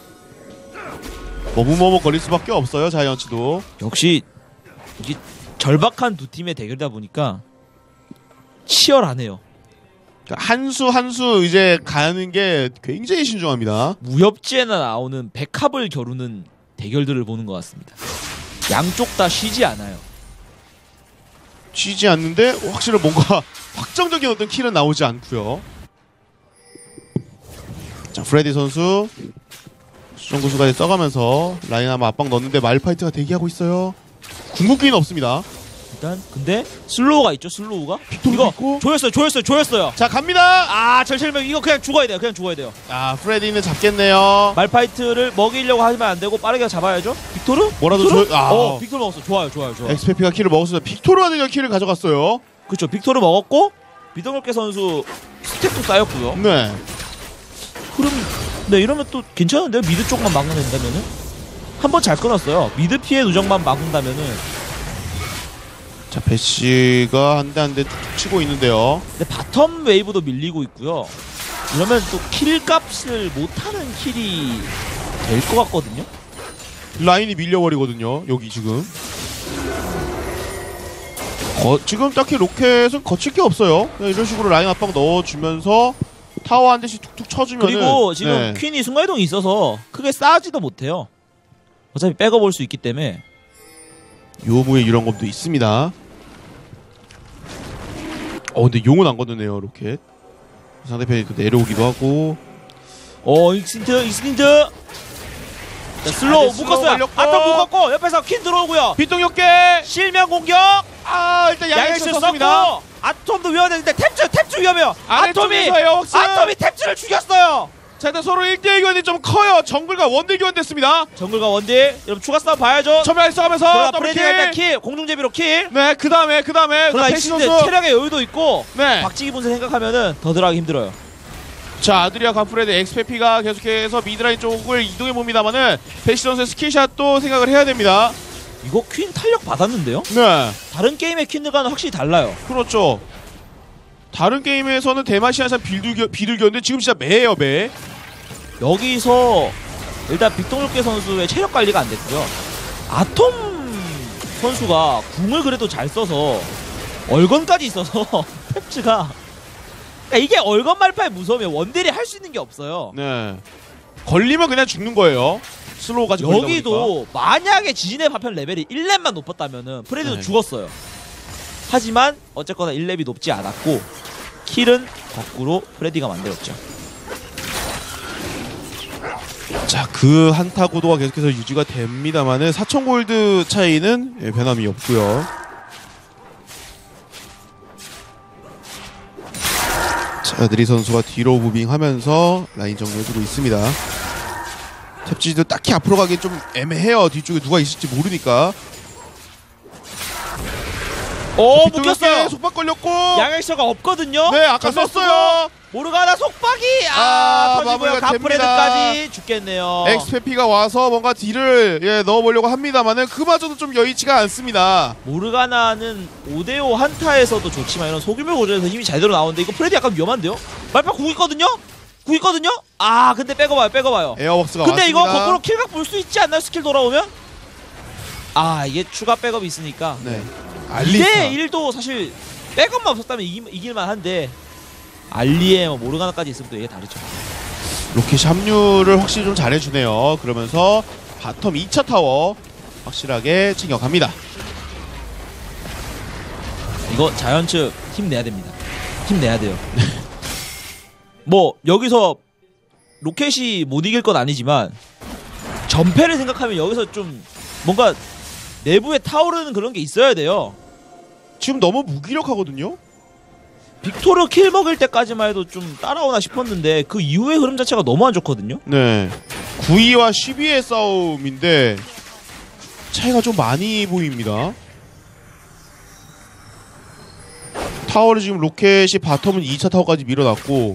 머뭇머뭇 걸릴 수밖에 없어요. 자이언츠도. 역시 이게 절박한 두 팀의 대결이다 보니까 치열하네요. 한 수 이제 가는 게 굉장히 신중합니다. 무협지에나 나오는 백합을 겨루는 대결들을 보는 것 같습니다. 양쪽 다 쉬지 않아요. 쉬지 않는데 확실히 뭔가 확정적인 어떤 킬은 나오지 않고요. 자, 프레디 선수 수정구수까지 써가면서 라인 한번 압박 넣었는데 말파이트가 대기하고 있어요. 궁극기는 없습니다. 일단 근데 슬로우가 있죠. 슬로우가 빅토르도 이거 있고. 조였어요. 자, 갑니다. 아 절실명 이거 그냥 죽어야 돼요. 아, 프레디는 잡겠네요. 말파이트를 먹이려고 하면 안 되고 빠르게 잡아야죠. 빅토르? 뭐라도 빅토르 먹었어. 좋아요. 엑스페피가 킬을 먹었어요. 빅토르가 드디어 킬을 가져갔어요. 그렇죠. 빅토르 먹었고 비동엽계 선수 스택도 쌓였고요. 네. 그럼 네 이러면 또 괜찮은데요. 미드 쪽만 막아낸다면은 한 번 잘 끊었어요. 미드 피해 누적만 막은다면은. 자, 배시가 한 대 툭툭 치고 있는데요. 근데 바텀 웨이브도 밀리고 있고요. 이러면 또 킬값을 못하는 킬이 될 것 같거든요. 라인이 밀려버리거든요. 여기 지금. 지금 딱히 로켓은 거칠 게 없어요. 그냥 이런 식으로 라인 압박 넣어주면서 타워 한 대씩 툭툭 쳐주면은. 그리고 지금 퀸이 순간이동이 있어서 크게 싸지도 못해요. 어차피 백업 올 수 있기 때문에. 요무의 이런 것도 있습니다. 근데 용은 안 건드네요, 로켓. 상대편이 또 내려오기도 하고. 익스틴트. 자, 슬로우 묶었어요. 아톰 묶었고 옆에서 퀸 들어오고요. 빗동엽계 실명 공격. 일단 양엑스 썼습니다. 썼고 아톰도 위험했는데 탭즈 위험해요. 아톰이 아톰이 탭즈를 죽였어요. 자, 일단 서로 1대1 교환이 좀 커요. 정글과 원딜 교환됐습니다. 정글과 원딜 여러분 추가 싸움 봐야죠. 처음에 싸움에서 프레디가 일단 킬 공중제비로 킬. 네, 그 다음에 그러나 패시 익스틴트 선수. 체력의 여유도 있고 네. 박치기 분쇄 생각하면은 더 들어가기 힘들어요. 자, 아드리아 가프레드 엑스페피가 계속해서 미드라인 쪽을 이동해 봅니다만은 패시 선수의 스킬샷도 생각을 해야 됩니다. 이거 퀸 탄력 받았는데요? 네, 다른 게임의 퀸들과는 확실히 달라요. 그렇죠. 다른 게임에서는 대마시아산 비둘기였는데 지금 진짜 매예요, 매. 여기서 일단 빅동엽계 선수의 체력 관리가 안 됐고요. 아톰 선수가 궁을 그래도 잘 써서 얼건까지 있어서 펩츠가 그러니까 이게 얼건 말파의 무서움이 원딜이 할 수 있는 게 없어요. 네. 걸리면 그냥 죽는 거예요. 슬로우까지 걸리다 보니까. 여기도 만약에 지진의 파편 레벨이 1렙만 높았다면은 프레디도 네. 죽었어요. 하지만 어쨌거나 1렙이 높지 않았고 킬은 거꾸로 프레디가 만들었죠. 자, 그 한타 구도가 계속해서 유지가 됩니다만은 4000골드 차이는 변함이 없고요. 자, 느리 선수가 뒤로 무빙하면서 라인 정리해주고 있습니다. 탭지도 딱히 앞으로 가기 좀 애매해요. 뒤쪽에 누가 있을지 모르니까. 묶였어요. 속박 걸렸고. 양액셔가 없거든요. 네, 아까 썼어요. 모르가나 속박이 터지고요. 마무리가 가프레드까지 죽겠네요. 엑스페피가 와서 뭔가 딜을 넣어보려고 합니다만은 그마저도 좀 여의치가 않습니다. 모르가나는 5대5 한타에서도 좋지만 이런 소규모 고전에서 힘이 제대로 나오는데 이거 프레디 약간 위험한데요? 말파 궁 있거든요? 근데 빼고봐요. 에어박스가 근데 왔습니다. 이거 거꾸로 킬각 볼 수 있지 않나요? 스킬 돌아오면? 이게 추가 백업이 있으니까 네. 2대1도 사실 백업만 없었다면 이길만 한데 알리에 모르가나까지 있으면 또 이게 다르죠. 로켓이 합류를 확실히 좀 잘해주네요. 그러면서 바텀 2차 타워 확실하게 챙겨갑니다. 이거 자이언츠 힘내야 됩니다. 힘내야 돼요. 뭐 여기서 로켓이 못 이길 건 아니지만 전패를 생각하면 여기서 좀 뭔가 내부에 타오르는 그런 게 있어야 돼요. 지금 너무 무기력하거든요. 빅토르 킬 먹을 때까지만 해도 좀 따라오나 싶었는데 그 이후의 흐름 자체가 너무 안 좋거든요. 네, 9위와 10위의 싸움인데 차이가 좀 많이 보입니다. 타워를 지금 로켓이 바텀은 2차 타워까지 밀어놨고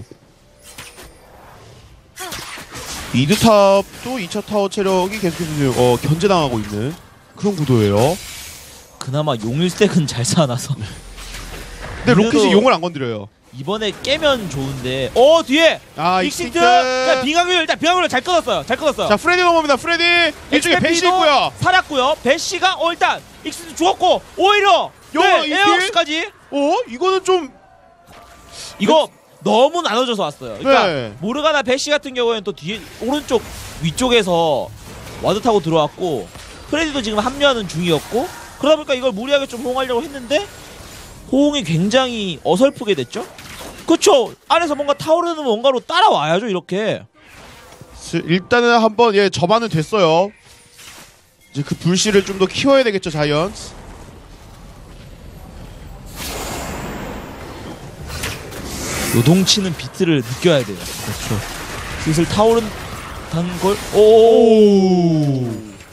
미드탑도 2차 타워 체력이 계속해서 견제당하고 있는 그런 구도예요. 그나마 용일 스택은 잘 쌓아놔서. 근데 로켓이 용을 안 건드려요. 이번에 깨면 좋은데 뒤에 익스틴트 일단 빙하균을 잘 끊었어요. 자, 프레디 넘어옵니다. 프레디 이쪽에 배시 있고요. 살았고요. 배시가 일단 익스틴트 죽었고 오히려 에어박스까지. 이거는 좀 이거 너무 나눠져서 왔어요. 그러니까 네. 모르가나 배시 같은 경우에는 또 뒤에 오른쪽 위쪽에서 와드 타고 들어왔고 프레디도 지금 합류하는 중이었고 그러다 보니까 이걸 무리하게 좀 호응하려고 했는데 호응이 굉장히 어설프게 됐죠. 그쵸? 안에서 뭔가 타오르는 뭔가로 따라와야죠 이렇게. 일단은 한번 접안은 됐어요. 이제 그 불씨를 좀 더 키워야 되겠죠 자이언츠. 요동치는 비트를 느껴야 돼요. 그렇죠. 슬슬 타오른다는 걸. 오.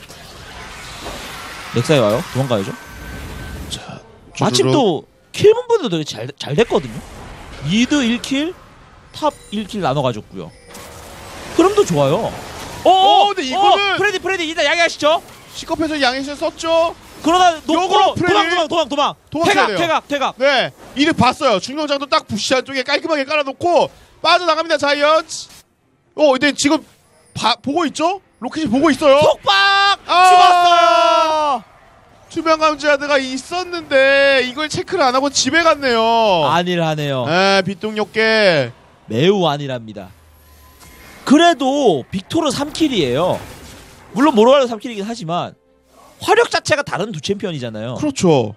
넥사이 와요. 도망가야죠. 자, 마침 또 킬분분도 되게 잘 됐거든요. 미드 1킬, 탑 1킬 나눠가졌고요. 흐름도 좋아요. 근데 이거는 프레디 일단 양해하시죠. 시커패서 양해실 썼죠. 그러다 요거 놓고 프레디. 도망. 도망쳐야 돼요. 퇴각. 네, 이득 봤어요. 중경장도 딱 부시 안쪽에 깔끔하게 깔아놓고 빠져나갑니다 자이언츠. 근데 지금 보고 있죠? 로켓이 보고 있어요. 속박 죽었어요. 투명 감지하드가 있었는데 이걸 체크를 안 하고 집에 갔네요. 안일하네요. 네, 빛동역계 매우 안일합니다. 그래도 빅토르 3킬이에요. 물론 모로가도 3킬이긴 하지만 화력 자체가 다른 두 챔피언이잖아요. 그렇죠.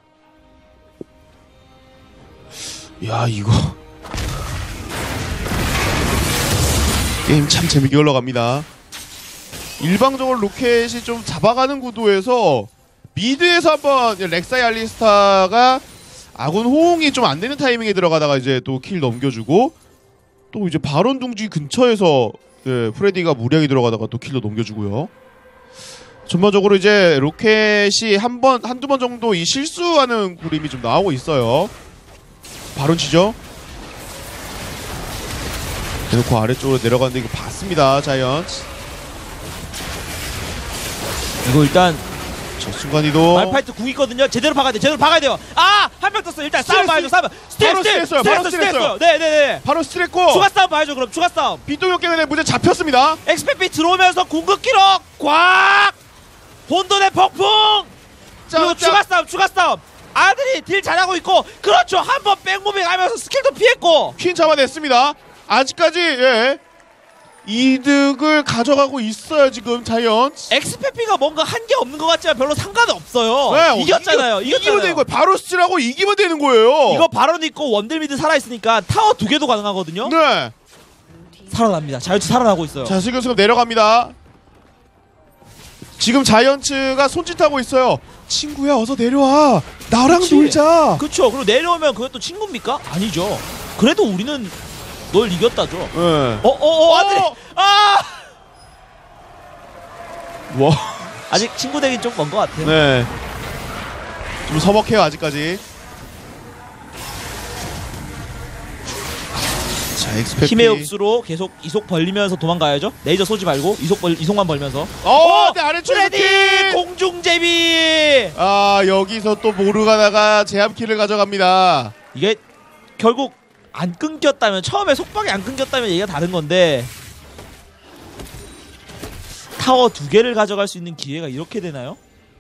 야 이거 게임 참 재밌게 흘러갑니다. 일방적으로 로켓이 좀 잡아가는 구도에서 미드에서 한번 렉사이 알리스타가 아군 호응이 좀 안 되는 타이밍에 들어가다가 이제 또 킬 넘겨주고 또 이제 바론 둥지 근처에서 프레디가 무리하게 들어가다가 또 킬도 넘겨주고요. 전반적으로 이제 로켓이 한두 번 정도 이 실수하는 그림이 좀 나오고 있어요. 바론 치죠. 대놓고 아래쪽으로 내려가는데 이거 봤습니다 자이언츠. 이거 일단 저 순간이도 말파이트 궁 있거든요. 제대로 박아야 돼요. 한 명 떴어. 일단 싸움 봐야죠. 싸움. 스트레스요. 네네네. 바로 스트레고 추가 싸움 봐야죠. 그럼 추가 싸움. 빛동역계가 문제 잡혔습니다. 엑스페피 들어오면서 궁극 기록 꽉 혼돈의 폭풍. 그리고 추가 싸움. 아들이 딜 잘하고 있고 그렇죠. 한번 백무빙 하면서 스킬도 피했고 퀸 잡아냈습니다. 아직까지 이득을 가져가고 있어요 지금 자이언츠. 엑스페피가 뭔가 한 게 없는 것 같지만 별로 상관은 없어요. 네, 이겼잖아요. 이기면 되는 거예요. 바로 스틸하고 이기면 되는 거예요. 이거 바론 있고 원딜 미드 살아있으니까 타워 2개도 가능하거든요. 네. 살아납니다. 자이언츠 살아나고 있어요. 자 슬금슬금 내려갑니다. 지금 자이언츠가 손짓하고 있어요. 친구야 어서 내려와. 나랑 그치. 놀자. 그쵸. 그리고 내려오면 그것도 친구입니까? 아니죠. 그래도 우리는 널 이겼다죠. 네. 아들이 와. 아직 친구 되긴 좀 먼 것 같아요. 네. 좀 서먹해요 아직까지. 자 엑스페피. 힘의 흡수로 계속 이속 벌리면서 도망가야죠. 레이저 쏘지 말고 이속만 벌면서. 네 아래쪽에서 프레디 킬! 공중제비. 여기서 또 모르가나가 제압킬을 가져갑니다. 이게 결국 안 끊겼다면 처음에 속박이 안 끊겼다면 얘기가 다른 건데 타워 2개를 가져갈 수 있는 기회가 이렇게 되나요?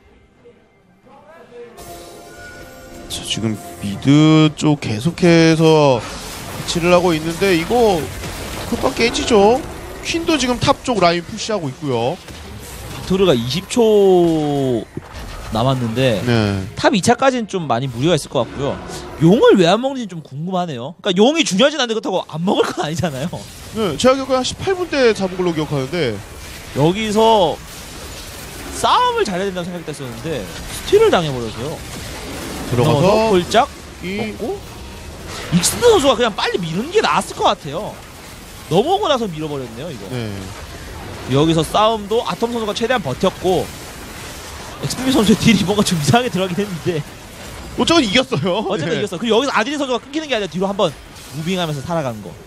자, 지금 미드 쪽 계속해서 배치를 하고 있는데 이거 급박 깨지죠. 퀸도 지금 탑 쪽 라인 푸시하고 있고요. 빅토르가 20초 남았는데 네. 탑 2차까지는 좀 많이 무리가 있을 것 같고요. 용을 왜 안 먹는지 좀 궁금하네요. 그러니까 용이 중요하진 않은데 그렇다고 안 먹을 건 아니잖아요. 네, 제가 기억에 한 18분 때 잡은 걸로 기억하는데 여기서 싸움을 잘해야 된다고 생각했었는데 스틸을 당해버려서요. 들어가서 골짝 이 먹고 익스드 선수가 그냥 빨리 미는 게 나았을 것 같아요. 넘어오고 나서 밀어버렸네요 이거. 네. 여기서 싸움도 아톰 선수가 최대한 버텼고 엑스피비 선수의 딜이 뭔가 좀 이상하게 들어가긴 했는데 어쨌든 이겼어요. 어쨌든 네. 이겼어. 그리고 여기서 아드리 선수가 끊기는 게 아니라 뒤로 한번 무빙하면서 살아가는 거.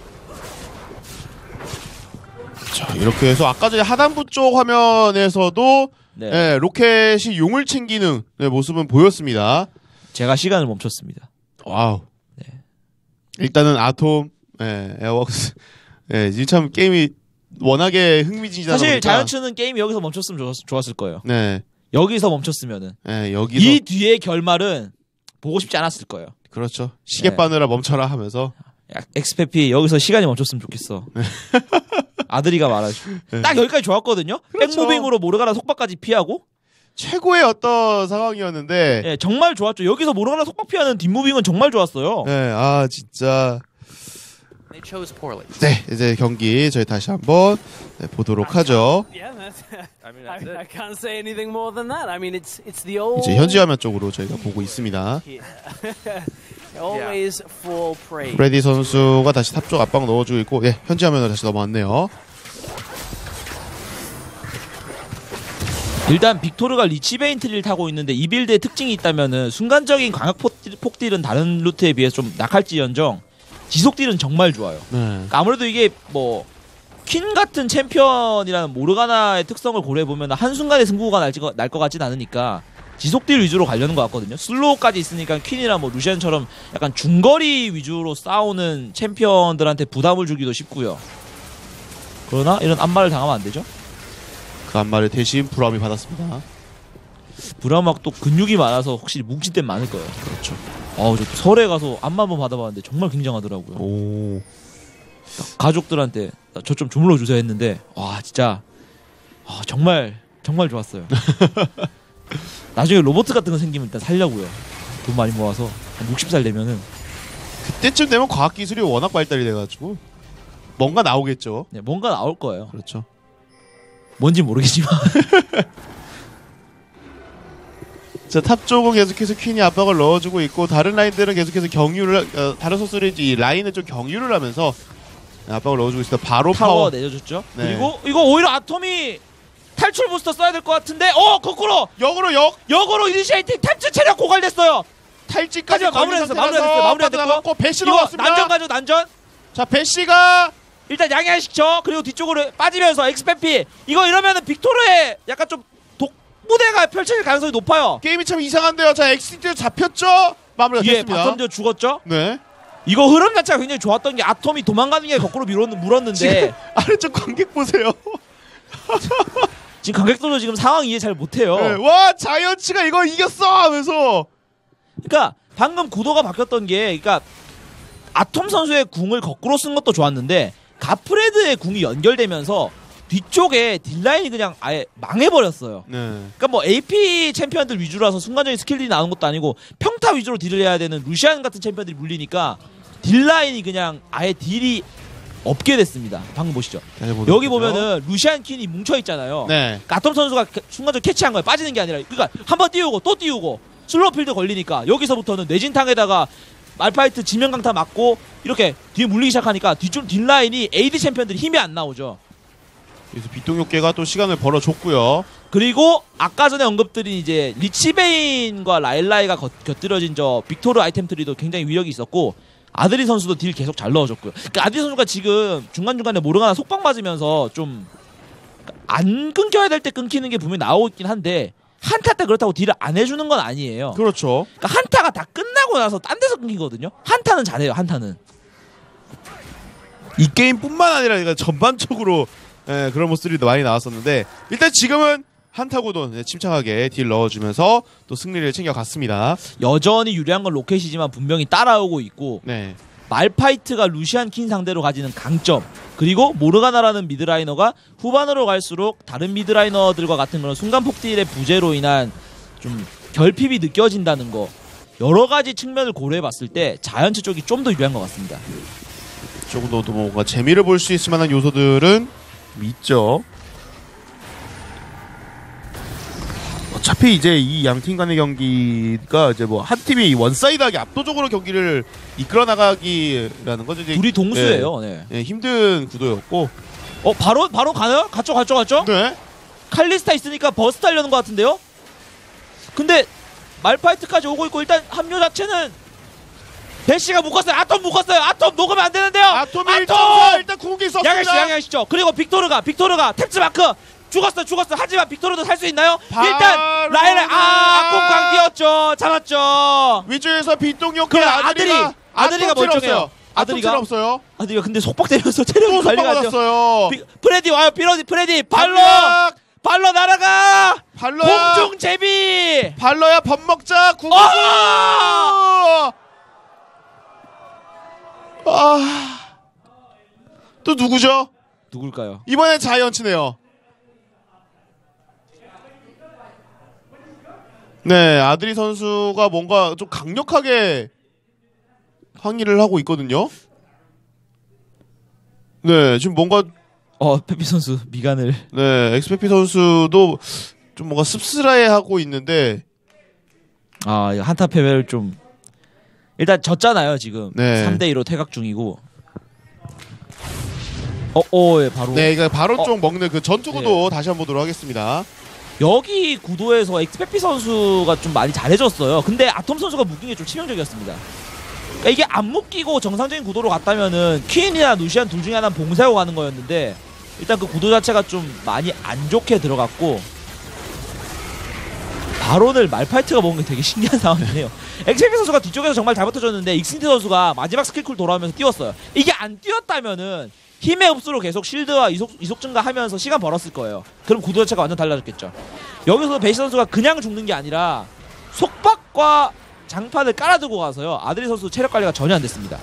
자 이렇게 해서 아까 전에 하단부 쪽 화면에서도 네. 네, 로켓이 용을 챙기는 모습은 보였습니다. 제가 시간을 멈췄습니다. 와우. 네. 일단은 아톰, 에어웍스, 지금 참 게임이 워낙에 흥미진진하다 사실 보니까 자이언츠는 게임이 여기서 멈췄으면 좋았을 거예요. 네, 여기서 멈췄으면은 여기서 이 뒤의 결말은 보고 싶지 않았을 거예요. 그렇죠. 시계 바느라 멈춰라 하면서 야, 엑스페피 여기서 시간이 멈췄으면 좋겠어. 아드리가 말하죠. 네. 딱 여기까지 좋았거든요. 그렇죠. 백무빙으로 모르가나 속박까지 피하고. 최고의 어떤 상황이었는데 예, 정말 좋았죠. 여기서 모르가나 속박 피하는 뒷무빙은 정말 좋았어요. 네, 아 진짜 They chose poorly. 네 이제 경기 저희 다시 한번 보도록 하죠. Yeah, that's, I mean, that's I it. can't say anything more than that. I mean, it's the old. 이제 현지 화면 쪽으로 저희가 보고 있습니다. Always full praise. 프레디 선수가 다시 탑 쪽 압박 넣어주고 있고 예, 현지 화면으로 다시 넘어왔네요. 일단 빅토르가 리치베인트를 타고 있는데 이 빌드의 특징이 있다면은 순간적인 광역 폭딜은 다른 루트에 비해서 좀 낙할지언정 지속딜은 정말 좋아요. 네. 그러니까 아무래도 이게 뭐 퀸 같은 챔피언이라는 모르가나의 특성을 고려해보면 한순간에 승부가 날 것 같진 않으니까 지속딜 위주로 가려는 것 같거든요. 슬로우까지 있으니까 퀸이나 뭐 루시안처럼 약간 중거리 위주로 싸우는 챔피언들한테 부담을 주기도 쉽고요. 그러나 이런 안마를 당하면 안 되죠. 그 안마를 대신 브라움이 받았습니다. 브라움하고 또 근육이 많아서 확실히 뭉친 땐 많을 거예요. 그렇죠. 저 설에 가서 안마 한번 받아봤는데 정말 굉장하더라고요. 오. 가족들한테 저 좀 주물러 주세요 했는데 와 진짜 정말 좋았어요. 나중에 로봇 같은 거 생기면 일단 살려고요. 돈 많이 모아서 한 60살 되면은 그때쯤 되면 과학기술이 워낙 발달이 돼가지고 뭔가 나오겠죠. 네, 뭔가 나올 거예요. 그렇죠. 뭔지 모르겠지만 자, 탑 쪽은 계속해서 퀸이 압박을 넣어주고 있고 다른 라인들은 계속해서 경유를 다른 소스들이 라인을 좀 경유를 하면서 압박을 넣어주고 있습니다. 바로 파워 내줘줬죠. 네. 그리고 이거 오히려 아톰이 탈출 부스터 써야 될 것 같은데 거꾸로 역으로 이니시에이팅 탑재 체력 고갈됐어요. 탈지까지 하지만 마무리됐어요. 마무리됐고 배시 넣었습니다. 난전 가죠 난전. 자, 배시가 일단 양해하시죠. 그리고 뒤쪽으로 빠지면서 엑스페피 이러면은 빅토르의 약간 좀 독무대가 펼쳐질 가능성이 높아요. 게임이 참 이상한데요. 자, 엑시트 잡혔죠? 마무리가 예, 됐습니다. 바텀저 죽었죠. 네. 이거 흐름 자체가 굉장히 좋았던 게 아톰이 도망가는 게 거꾸로 물었는데 지금 아래쪽 관객 보세요. 지금 관객들도 지금 상황 이해 잘 못해요. 네. 와, 자이언츠가 이거 이겼어 하면서 그러니까 방금 구도가 바뀌었던 게 그러니까 아톰 선수의 궁을 거꾸로 쓴 것도 좋았는데 가프레드의 궁이 연결되면서 뒤쪽에 딜라인이 그냥 아예 망해버렸어요. 네. 그러니까 뭐 AP 챔피언들 위주라서 순간적인 스킬들이 나오는 것도 아니고 평타 위주로 딜을 해야 되는 루시안 같은 챔피언들이 물리니까 딜라인이 그냥 아예 딜이 없게 됐습니다. 방금 보시죠. 여기 보면은 루시안 퀸이 뭉쳐있잖아요. 네. 그러니까 아톰 선수가 순간적으로 캐치한 거예요. 빠지는 게 아니라 그러니까 한번 띄우고 또 띄우고 슬로우필드 걸리니까 여기서부터는 뇌진탕에다가 말파이트 지면강타 맞고 이렇게 뒤에 물리기 시작하니까 뒤쪽 딜라인이 AD 챔피언들이 힘이 안 나오죠. 그래서 비동육계가 또 시간을 벌어줬고요. 그리고 아까 전에 언급드린 이제 리치베인과 라일라이가 곁들여진 저 빅토르 아이템 트리도 굉장히 위력이 있었고 아드리 선수도 딜 계속 잘 넣어줬고요. 그러니까 아드리 선수가 지금 중간중간에 모르가나 속박 맞으면서 좀 안 끊겨야 될 때 끊기는 게 분명히 나오고 있긴 한데 한타 때 그렇다고 딜을 안 해주는 건 아니에요. 그렇죠. 그러니까 한타가 다 끝나고 나서 딴 데서 끊기거든요. 한타는 잘해요. 한타는. 이 게임뿐만 아니라 그러니까 전반적으로 그런 모습들이 많이 나왔었는데 일단 지금은 한타고도 침착하게 딜 넣어주면서 또 승리를 챙겨갔습니다. 여전히 유리한 건 로켓이지만 분명히 따라오고 있고 네. 말파이트가 루시안 킨 상대로 가지는 강점 그리고 모르가나라는 미드라이너가 후반으로 갈수록 다른 미드라이너들과 같은 그런 순간 폭딜의 부재로 인한 좀 결핍이 느껴진다는 거 여러 가지 측면을 고려해봤을 때 자이언츠 쪽이 좀 더 유리한 것 같습니다. 조금 더 뭔가 재미를 볼 수 있을 만한 요소들은 있죠. 어차피 이제 이 양 팀 간의 경기가 이제 뭐 한 팀이 원사이드하게 압도적으로 경기를 이끌어 나가기라는 거죠. 이제 둘이 동수예요. 네. 힘든 구도였고. 바로 가나요? 갔죠. 네. 칼리스타 있으니까 버스트 하려는 것 같은데요? 근데 말파이트까지 오고 있고 일단 합류 자체는 배시가 묶었어요. 아톰 묶었어요. 아톰 녹으면 안 되는데요. 아톰이 일단 궁극기 썼습니다. 양해하시죠. 그리고 빅토르가 탭즈 마크 죽었어. 하지만 빅토르도 살 수 있나요? 일단 라일을 악공광 띄었죠. 잡았죠. 위주에서 빈동력 그럼 아드리가 멀쩡해요. 아드리가 없어요. 아드리가 근데 속박되면서 체력이 관리가죠. 받았어요. 프레디 와요. 프레디 발로 날아가. 공중 제비. 발로야 밥 먹자. 궁극기. 또 누구죠? 누굴까요? 이번엔 자이언츠네요. 네, 아드리 선수가 뭔가 좀 강력하게 항의를 하고 있거든요. 네, 지금 뭔가 페피 선수 미간을. 네, 엑스페피 선수도 좀 뭔가 씁쓸해하고 있는데 이거 한타 패배를 좀 일단 졌잖아요 지금. 네. 3대2로 퇴각 중이고. 예, 바로. 네, 이거 바로 쪽 먹는 그 전투구도 다시 한번 보도록 하겠습니다. 여기 구도에서 엑스페피 선수가 좀 많이 잘해줬어요. 근데 아톰 선수가 묶인 게 좀 치명적이었습니다. 그러니까 이게 안 묶이고 정상적인 구도로 갔다면은 퀸이나 루시안 둘 중에 하나는 봉쇄하고 가는 거였는데 일단 그 구도 자체가 좀 많이 안 좋게 들어갔고 바론을 말파이트가 먹은 게 되게 신기한 상황이네요. 엑스페피 선수가 뒤쪽에서 정말 잘 버텨줬는데 익스틴트 선수가 마지막 스킬쿨 돌아오면서 뛰었어요. 이게 안 뛰었다면은 힘의 흡수로 계속 실드와 이속 증가하면서 시간 벌었을 거예요. 그럼 구도 자체가 완전 달라졌겠죠. 여기서 베이시 선수가 그냥 죽는 게 아니라 속박과 장판을 깔아두고 가서요. 아드리 선수 체력 관리가 전혀 안 됐습니다.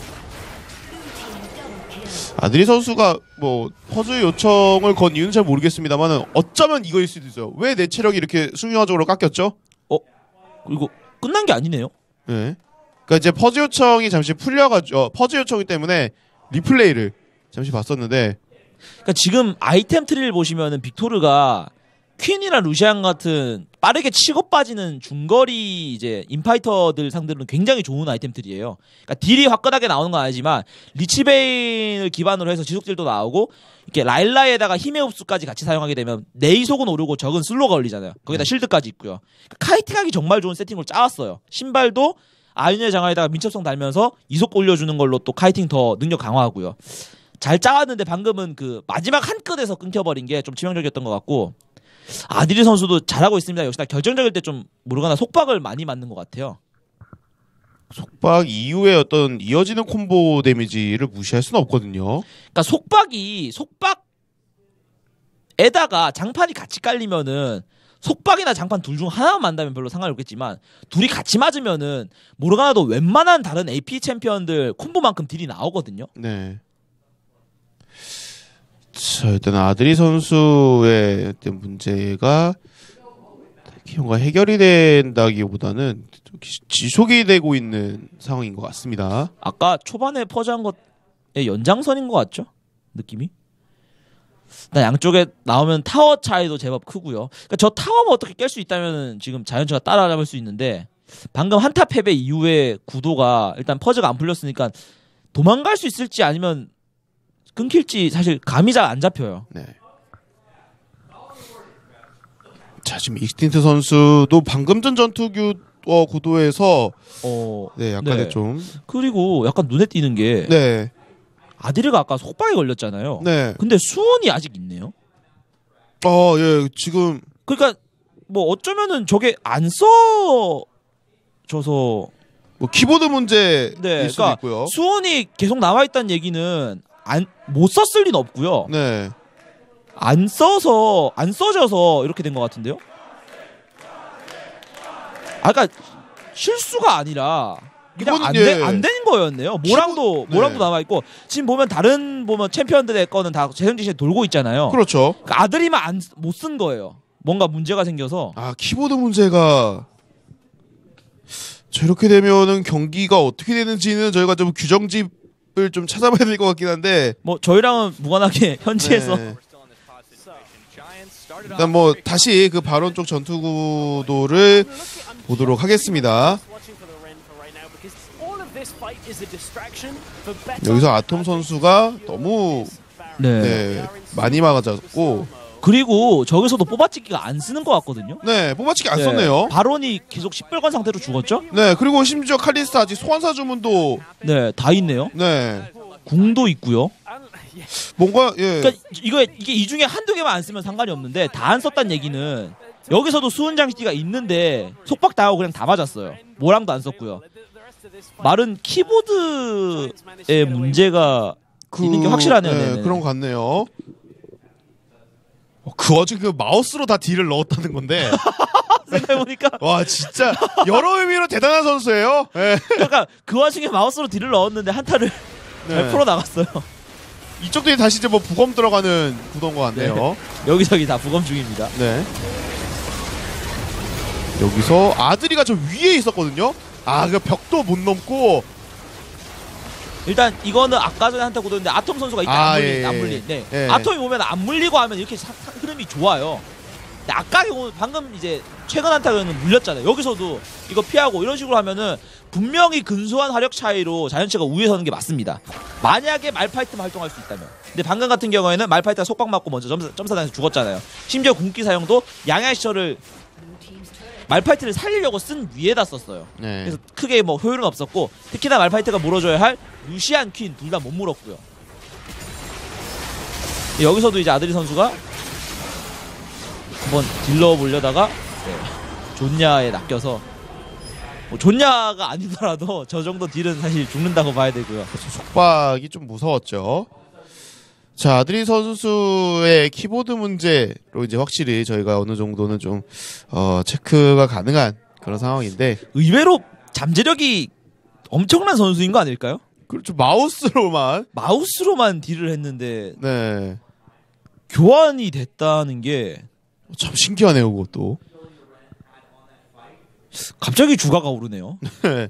아드리 선수가 뭐 퍼즐 요청을 건 이유는 잘 모르겠습니다만은 어쩌면 이거일 수도 있어요. 왜 내 체력이 이렇게 순간적으로 깎였죠? 그리고 끝난 게 아니네요. 네. 그러니까 이제 퍼즐 요청이 잠시 풀려가지고 퍼즐 요청이 때문에 리플레이를 잠시 봤었는데. 그러니까 지금 아이템 트리를 보시면은 빅토르가 퀸이나 루시안 같은 빠르게 치고 빠지는 중거리 이제 인파이터들 상대로는 굉장히 좋은 아이템들이에요. 그러니까 딜이 화끈하게 나오는 건 아니지만 리치베인을 기반으로 해서 지속딜도 나오고 이렇게 라일라에다가 힘의 흡수까지 같이 사용하게 되면 내 이속은 오르고 적은 슬로가 걸리잖아요. 거기다 실드까지 있고요. 그러니까 카이팅하기 정말 좋은 세팅을 짜왔어요. 신발도 아윤의 장화에다가 민첩성 달면서 이속 올려주는 걸로 또 카이팅 더 능력 강화하고요. 잘 짜왔는데 방금은 그 마지막 한 끗에서 끊겨버린 게 좀 치명적이었던 것 같고 아드리 선수도 잘하고 있습니다. 역시나 결정적일 때 좀 모르가나 속박을 많이 맞는 것 같아요. 속박 이후에 어떤 이어지는 콤보 데미지를 무시할 수는 없거든요. 그러니까 속박에다가 장판이 같이 깔리면은 속박이나 장판 둘 중 하나만 만다면 별로 상관이 없겠지만 둘이 같이 맞으면은 모르가나도 웬만한 다른 AP 챔피언들 콤보만큼 딜이 나오거든요. 네. 자, 일단 아드리 선수의 어떤 문제가 딱히 뭔가 해결이 된다기보다는 지속이 되고 있는 상황인 것 같습니다. 아까 초반에 퍼즈한 것의 연장선인 것 같죠? 느낌이? 일단 양쪽에 나오면 타워 차이도 제법 크고요. 그러니까 저 타워만 어떻게 깰 수 있다면 지금 자이언츠가 따라잡을 수 있는데 방금 한타 패배 이후에 구도가 일단 퍼즈가 안 풀렸으니까 도망갈 수 있을지 아니면 끊길지 사실 감이 잘 안 잡혀요. 네. 자, 지금 익스틴트 선수도 방금 전 전투 구도에서 네, 약간의 네. 좀 그리고 약간 눈에 띄는 게 네. 아드리가 아까 속박에 걸렸잖아요. 네. 근데 수원이 아직 있네요. 예, 지금 그러니까 뭐 어쩌면은 저게 안 써져서 뭐 키보드 문제일 네, 수도 그러니까 있고요. 수원이 계속 남아 있다는 얘기는 못 썼을 리는 없고요. 네. 안 써져서 이렇게 된 것 같은데요. 그러니까 실수가 아니라 그냥 이거는 안 되는 거였네요. 모랑도 남아 있고 지금 보면 다른 챔피언들의 거는 다 재생지시에 돌고 있잖아요. 그렇죠. 그러니까 아드리만 못 쓴 거예요. 뭔가 문제가 생겨서. 키보드 문제가 저렇게 되면은 경기가 어떻게 되는지는 저희가 좀 규정집을 좀 찾아봐야 될 것 같긴 한데 뭐 저희랑은 무관하게 현지에서 네. 일단 뭐 다시 그 발언 쪽 전투 구도를 보도록 하겠습니다. 여기서 아톰 선수가 너무 네, 많이 막아졌고 그리고 저기서도 뽑아찍기가 안 쓰는 것 같거든요. 네, 뽑아치기 안 썼네요. 바론이 계속 10벌건 상태로 죽었죠? 네, 그리고 심지어 칼리스타 아직 소환사 주문도 네, 다 있네요. 네, 궁도 있고요. 뭔가 예. 그러니까 이게 이 중에 한두 개만 안 쓰면 상관이 없는데 다 안 썼다는 얘기는 여기서도 수은 장식기가 있는데 속박 당하고 그냥 다 맞았어요. 모랑도 안 썼고요. 말은 키보드의 문제가 있는 게 확실하네요. 네, 그런 것 같네요. 그 와중에 그 마우스로 다 딜을 넣었다는 건데 생각해보니까 와 진짜 여러 의미로 대단한 선수예요. 네. 그러니까 그 와중에 마우스로 딜을 넣었는데 한타를 네. 잘 풀어나갔어요. 이쪽도 다시 이제 뭐 부검 들어가는 구도인 것 같네요. 여기저기 다 부검 중입니다. 네. 여기서 아드리가 저 위에 있었거든요. 아, 그 벽도 못 넘고. 일단 이거는 아까 전에 한타 구도인데 아톰 선수가 일단 안 물린, 예, 안 물린. 네. 예. 아톰이 보면 안 물리고 하면 이렇게 흐름이 좋아요. 근데 아까 방금 이제 최근 한타는 물렸잖아요. 여기서도 이거 피하고 이런 식으로 하면은 분명히 근소한 화력 차이로 자이언츠가 우위에 서는 게 맞습니다. 만약에 말파이트만 활동할 수 있다면. 근데 방금 같은 경우에는 말파이트가 속박 맞고 먼저 점사당해서 죽었잖아요. 심지어 궁기 사용도 양양 시절을 말파이트를 살리려고 쓴 위에다 썼어요. 네. 그래서 크게 뭐 효율은 없었고 특히나 말파이트가 물어줘야 할 루시안 퀸 둘 다 못 물었고요. 여기서도 이제 아드리 선수가 한번 딜러 보려다가 존냐에 낚여서 뭐 존냐가 아니더라도 저 정도 딜은 사실 죽는다고 봐야 되고요. 속박이 좀 무서웠죠. 자, 아드리 선수의 키보드 문제로 이제 확실히 저희가 어느 정도는 좀 체크가 가능한 그런 상황인데 의외로 잠재력이 엄청난 선수인 거 아닐까요? 그렇죠. 마우스로만 딜을 했는데 네. 교환이 됐다는 게 참 신기하네요, 그것도. 갑자기 주가가 오르네요. 네.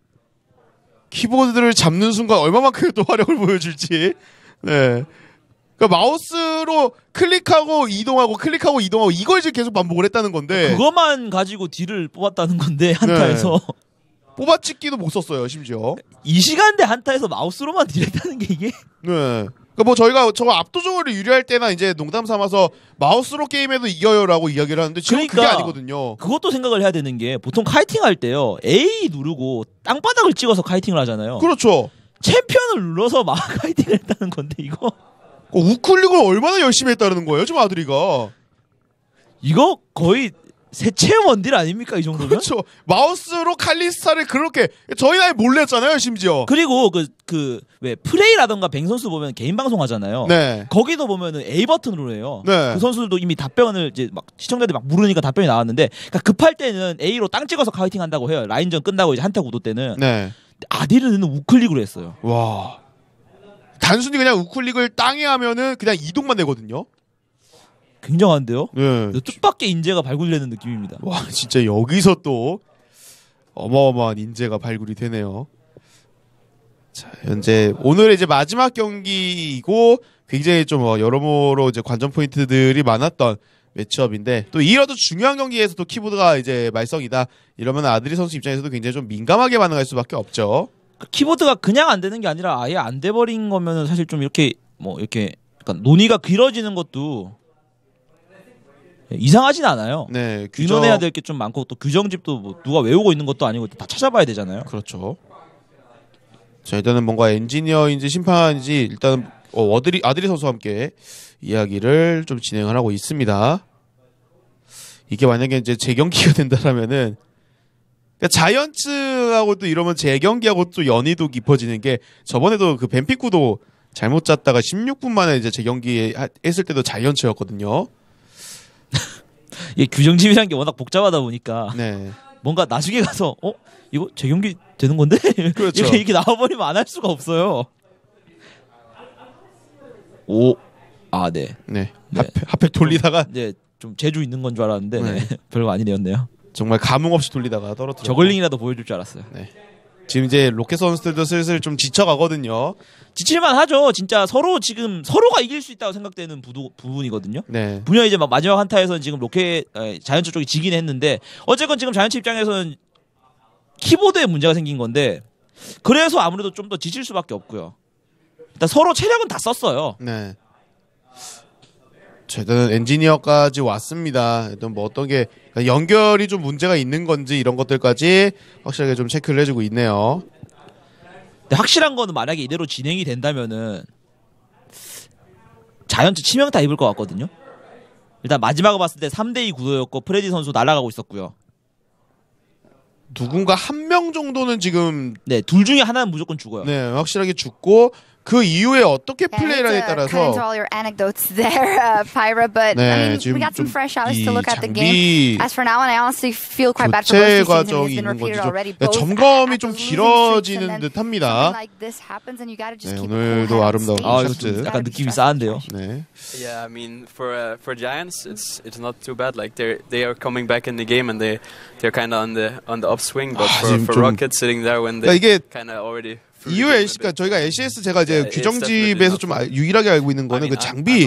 키보드를 잡는 순간 얼마만큼의 또 화력을 보여줄지. 네. 그러니까 마우스로 클릭하고 이동하고 이걸 지금 계속 반복을 했다는 건데. 그것만 가지고 딜을 뽑았다는 건데 한타에서 뽑아찍기도 못 썼어요, 심지어. 이 시간대 한타에서 마우스로만 딜했다는 게 이게 네. 그러니까 뭐 저희가 저거 압도적으로 유리할 때나 이제 농담 삼아서 마우스로 게임해도 이겨요라고 이야기를 하는데 지금 그게 아니거든요. 그것도 생각을 해야 되는 게 보통 카이팅 할 때요. A 누르고 땅바닥을 찍어서 카이팅을 하잖아요. 그렇죠. 챔피언을 눌러서 막 카이팅을 했다는 건데 이거 우클릭을 얼마나 열심히 했다는 거예요, 지금 아드리가. 이거 거의 세체 원딜 아닙니까 이 정도면? 그렇죠. 마우스로 칼리스타를 그렇게 저희 나이 몰래 했잖아요, 심지어. 그리고 왜 프레이라던가 뱅 선수 보면 개인 방송 하잖아요. 네. 거기도 보면은 A 버튼으로 해요. 네. 그 선수들도 이미 답변을 이제 막 시청자들이 막 물으니까 답변이 나왔는데, 그러니까 급할 때는 A로 땅 찍어서 카이팅 한다고 해요. 라인전 끝나고 이제 한타 구도 때는. 네. 아디르는 우클릭으로 했어요. 와. 단순히 그냥 우클릭을 땅에 하면은 그냥 이동만 되거든요. 굉장한데요? 네. 뜻밖의 인재가 발굴되는 느낌입니다. 와, 진짜 여기서 또 어마어마한 인재가 발굴이 되네요. 자, 현재 오늘 이제 마지막 경기이고 굉장히 좀 여러모로 이제 관전 포인트들이 많았던 매치업인데 또 이라도 중요한 경기에서 또 키보드가 이제 말썽이다 이러면 아드리 선수 입장에서도 굉장히 좀 민감하게 반응할 수밖에 없죠. 키보드가 그냥 안 되는 게 아니라 아예 안 돼버린 거면은 사실 좀 이렇게 약간 논의가 길어지는 것도 이상하진 않아요. 네, 규정해야 될 게 좀 많고 또 규정집도 뭐 누가 외우고 있는 것도 아니고 다 찾아봐야 되잖아요. 그렇죠. 자, 일단은 뭔가 엔지니어인지 심판인지 일단 아드리 선수와 함께 이야기를 좀 진행을 하고 있습니다. 이게 만약에 이제 재경기가 된다라면은 그러니까 자이언츠하고 또 이러면 재경기하고 또 연이도 깊어지는 게 저번에도 그 뱀피쿠도 잘못 짰다가 16분 만에 이제 재경기 했을 때도 자이언츠였거든요. 이게 규정집이라는 게 워낙 복잡하다 보니까 네. 뭔가 나중에 가서 이거 재경기 되는 건데 그렇죠. 이렇게 나와버리면 안 할 수가 없어요. 네. 네. 핫팩 돌리다가 네, 좀 재주 있는 건 줄 알았는데 네. 별거 아니네였네요. 정말 감흥 없이 돌리다가 떨어뜨려. 저글링이라도 보여줄 줄 알았어요. 네. 지금 이제 로켓 선수들도 슬슬 좀 지쳐가거든요. 지칠만 하죠. 진짜 서로가 이길 수 있다고 생각되는 부분이거든요. 네. 분명 이제 마지막 한타에서는 지금 자이언츠 쪽이 지긴 했는데 어쨌건 지금 자이언츠 입장에서는 키보드에 문제가 생긴 건데 그래서 아무래도 좀 더 지칠 수밖에 없고요. 일단 서로 체력은 다 썼어요. 네. 일단은 엔지니어까지 왔습니다. 일단 뭐 어떤 게 연결이 좀 문제가 있는 건지 이런 것들까지 확실하게 좀 체크를 해주고 있네요. 근데 확실한 거는 만약에 이대로 진행이 된다면은 자이언츠 치명타 입을 것 같거든요. 일단 마지막을 봤을 때 3대2 구도였고 프레디 선수 날아가고 있었고요. 누군가 한 명 정도는 지금 네, 둘 중에 하나는 무조건 죽어요. 네, 확실하게 죽고 그 이후에 어떻게 Yeah, 플레이를 하냐에 cut into 따라서 all your anecdotes there, Pyra. But 네, I mean, 지금 we got some 좀 fresh eyes 이 to look at the game. 장비 As for now, and I honestly feel quite bad for 교체 both these teams. I mean, 과정이 it's been 있는 건지 repeated 좀 already. 네, Both 점검이 at 좀 those losing streaks, and 길어지는 then 듯합니다. something like this happens, and you gotta just 네, keep 오늘도 a cool head 아름다운 and 아 stay. 이거 셔츠. 좀 You 약간 gotta be 느낌이 stressed. 싸한데요. 네. Yeah, I mean, for Giants, it's not too bad. Like they are coming back in the game and they're kind of on the upswing. But 지금 for 좀- Rockets sitting there when 그러니까 they 이게 kind of already. 이후 LC가 저희가 LCS 제가 이제 Yeah, it's 규정집에서 좀 유일하게 알고 있는 거는 그 장비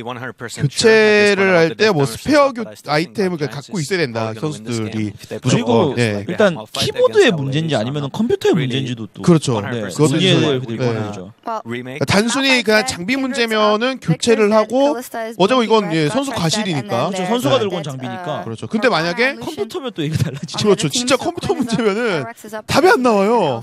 교체를 교체를 할 때 뭐 스페어 아이템을 갖고 있어야 된다 선수들이 그리고 무조건 예. 일단 키보드의 문제인지 아니면 컴퓨터의 문제인지도 또 그렇죠. 네, 그것도 문제될 네. 거죠. Well, 단순히 그냥 장비 문제면은 교체를 하고 어차피 이건 예, 선수 과실이니까 그렇죠. 선수가 들고 온 장비니까. 그렇죠. 근데 만약에 컴퓨터면 또 얘기 달라지죠. 그렇죠. 진짜 컴퓨터 문제면은 답이 안 나와요.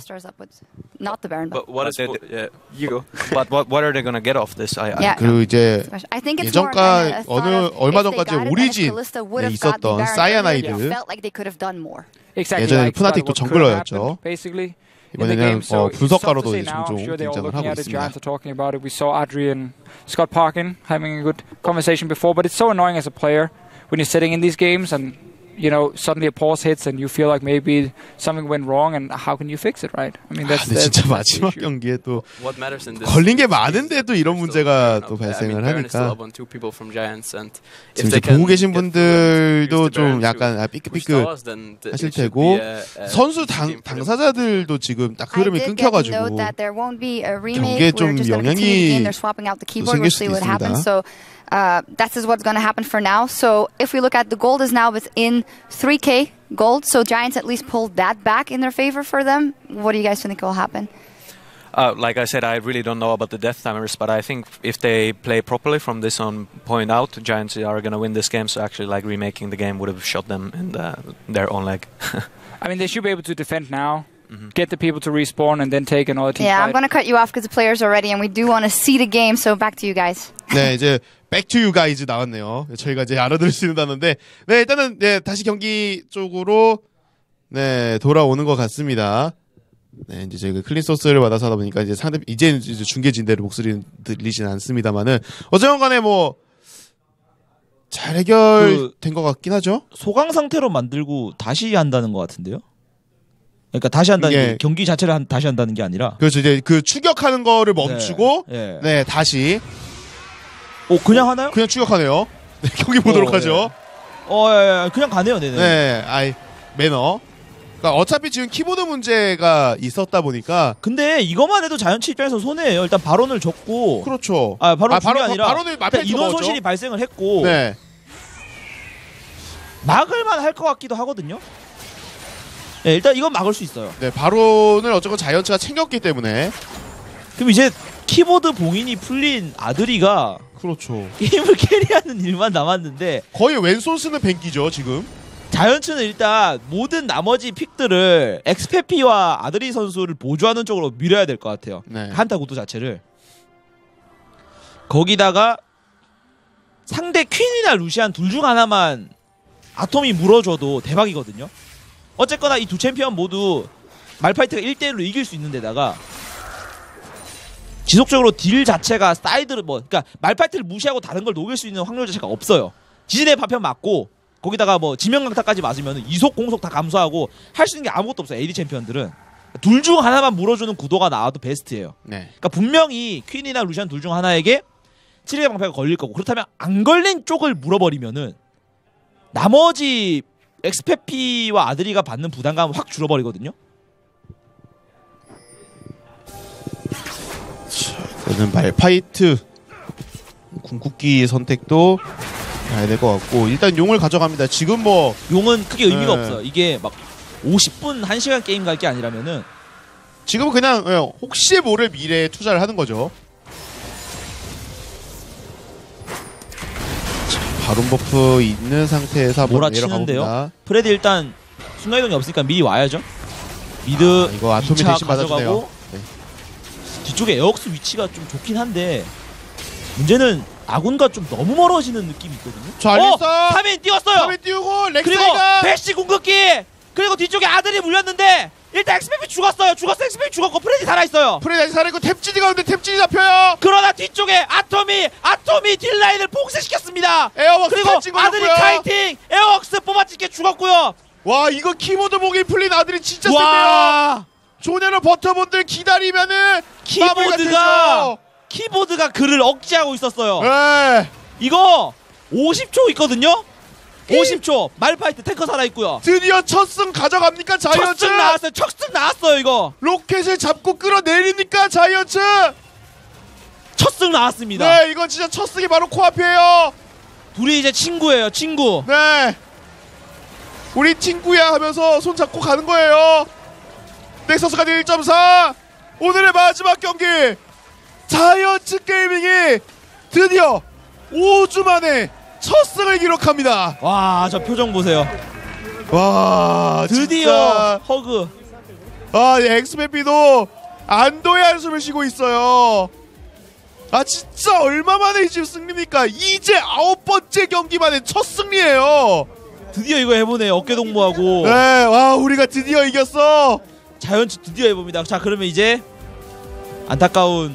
Not the Baron, but But what is yeah? You go. But what are they gonna get off this? yeah. 그리고 이제 I think it's more 예전까 kind of a thought of 얼마 if they 전까지 got it, 오리진에 then if Kalista would have got the 있었던 Baron 사이아나이드. earlier, they felt like they could have done more. Exactly. 예전에 like 푸나틱도 what could have 정글러였죠. happened, basically. in the 이번에는 game. So it's tough to 분석가로도 say 이제 now. I'm 종종 sure they're all 등장을 looking 하고 at it. 있습니다. Giants are talking about it. We saw Adri and Scott Parkin having a good conversation before, but it's so annoying as a player when you're sitting in these games and you know suddenly a pause hits and you feel like maybe something went wrong and how can you fix it, right? I mean 아, that's 근데 진짜 that's the 마지막 issue. 경기에 또 What matters in this? 걸린 게 많은데도 이런 문제가 또 발생을 Baron is still 하니까 up on two people from Giants, and if 지금 이제 they can 보고 계신 get 분들도 use the 좀 Baron 약간 to push 삐끗삐끗 Towers, then it 하실 should 테고 be a 선수 easy game for them. 당사자들도 지금 딱 I 흐름이 did get a note 끊겨가지고 that there won't be a remake. 경기에 좀 We're just going to continue the game. They're 영향이 swapping out the 또 keyboard. 생길 We'll see 수도 what happens. 있습니다. So that is what's going to happen for now. So if we look at the gold is now within 3K gold. So Giants at least pulled that back in their favor for them. What do you guys think will happen? Like I said, I really don't know about the death timers, but I think if they play properly from this on point out, Giants are going to win this game. So actually, like remaking the game would have shot them in their own leg. I mean they should be able to defend now, get the people to respawn, and then take another team. Yeah, I'm fight. going to cut you off because the players are ready and we do want to see the game. So back to you guys. 네, 이제 Back to you guys 나왔네요. 저희가 이제 알아들을 수 있는 단어인데, 네, 일단은 네, 다시 경기 쪽으로 네 돌아오는 것 같습니다. 네, 이제 저희가 클린 소스를 받아서 하다 보니까 이제 이제 중계진대로 목소리는 들리진 않습니다만은 어쨌건간에 뭐 잘 해결된 것 같긴 하죠. 소강 상태로 만들고 다시 한다는 것 같은데요. 그러니까 다시 한다는 예. 게 경기 자체를 다시 한다는 게 아니라. 그렇죠. 이제 그 추격하는 거를 멈추고 네. 네, 다시 그냥 하나요? 그냥 추격하네요. 네, 경기 보도록 하죠. 예, 그냥 가네요, 네네. 네, 아이 매너. 그러니까 어차피 지금 키보드 문제가 있었다 보니까 근데 이것만 해도 자이언츠 입장에서 손해예요. 일단 발언을 줬고. 그렇죠. 바로 중이 바로 아니라 바로는 일단 마페이크 인원 먹었죠. 손실이 발생을 했고 네. 막을만 할 것 같기도 하거든요. 네, 일단 이건 막을 수 있어요. 네, 바론을 어쨌건 자이언츠가 챙겼기 때문에 그럼 이제 키보드 봉인이 풀린 아드리가 그렇죠. 게임을 캐리하는 일만 남았는데 거의 왼손 쓰는 뱅기죠, 지금. 자이언츠는 일단 모든 나머지 픽들을 엑스페피와 아드리 선수를 보조하는 쪽으로 밀어야 될 것 같아요. 네. 한타 구도 자체를. 거기다가 상대 퀸이나 루시안 둘 중 하나만 아톰이 물어줘도 대박이거든요. 어쨌거나 이 두 챔피언 모두 말파이트가 1대1로 이길 수 있는 데다가 지속적으로 딜 자체가 사이드를 그러니까 말파이트를 무시하고 다른 걸 녹일 수 있는 확률 자체가 없어요. 지진의 파편 맞고 거기다가 뭐 지명강타까지 맞으면 이속 공속 다 감소하고 할 수 있는 게 아무것도 없어요. AD 챔피언들은 둘 중 하나만 물어주는 구도가 나와도 베스트예요. 네. 그러니까 분명히 퀸이나 루시안 둘 중 하나에게 7의 방패가 걸릴 거고 그렇다면 안 걸린 쪽을 물어버리면은 나머지 엑스페피와 아드리가 받는 부담감은 확 줄어버리거든요. 저는 말파이트 궁극기 선택도 가야 될 것 같고 일단 용을 가져갑니다. 지금 뭐 용은 크게 의미가 네. 없어요. 이게 막 50분 1시간 게임 갈 게 아니라면은 지금은 그냥 혹시 모를 미래에 투자를 하는 거죠. 바론 버프 있는 상태에서 한번 몰아치는데요. 내려가봅니다. 프레디 일단 순간이동이 없으니까 미리 와야죠. 미드 이거 아톰이 2차 대신 받아주네요. 가져가고 네. 뒤쪽에 에억스 위치가 좀 좋긴 한데 문제는 아군과 좀 너무 멀어지는 느낌이 있거든요. 자, 알리사! 3인 띄웠어요. 탑에 띄우고 그리고 렉사이가 배시 궁극기 그리고 뒤쪽에 아들이 물렸는데 일단 엑스페피 죽었어요. 엑스페이 죽었고 프레디 살아있어요. 프레디 다시 살아있고 탭진이 가운데 탭진이 잡혀요. 그러나 뒤쪽에 아톰이 딜라인을 봉쇄시켰습니다. 에어웍스 그리고 탭진 아들이 걸렸고요. 카이팅 에어웍스 뽑아찍게 죽었고요. 와 이거 키보드 목이 풀린 아들이 진짜 센데요. 와 조냐는 버터분들 기다리면은 마무리가 키보드가 그를 억제하고 있었어요. 되죠. 이거 50초 있거든요. 50초 말파이트 탱커 살아있고요. 드디어 첫 승 가져갑니까 자이언츠? 첫 승 나왔어요. 이거 로켓을 잡고 끌어내립니까 자이언츠? 첫 승 나왔습니다. 네 이건 진짜 첫 승이 바로 코앞이에요. 둘이 이제 친구예요. 친구. 네 우리 친구야 하면서 손잡고 가는 거예요. 넥서스까지 1.4 오늘의 마지막 경기 자이언츠 게이밍이 드디어 5주 만에 첫 승을 기록합니다. 와, 저 표정 보세요. 와 드디어 허그. 아 엑스페피도 안도의 한숨을 쉬고 있어요. 아 진짜 얼마 만에 지금 승리입니까? 이제 9번째 경기 만에 첫 승리예요. 드디어 이거 해보네요. 어깨 동무하고. 네, 와 우리가 드디어 이겼어. 자이언츠 드디어 해봅니다. 자 그러면 이제 안타까운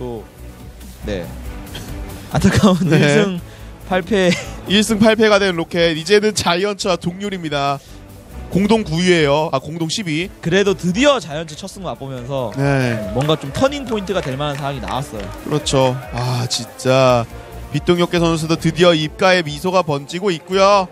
안타까운 네. 1승 8패 1승 8패가 된 로켓 이제는 자이언츠와 동률입니다. 공동 9위예요. 아 공동 10위. 그래도 드디어 자이언츠 첫 승 맛보면서 네 뭔가 좀 터닝 포인트가 될 만한 상황이 나왔어요. 그렇죠. 아 진짜 빛동엽계 선수도 드디어 입가에 미소가 번지고 있고요.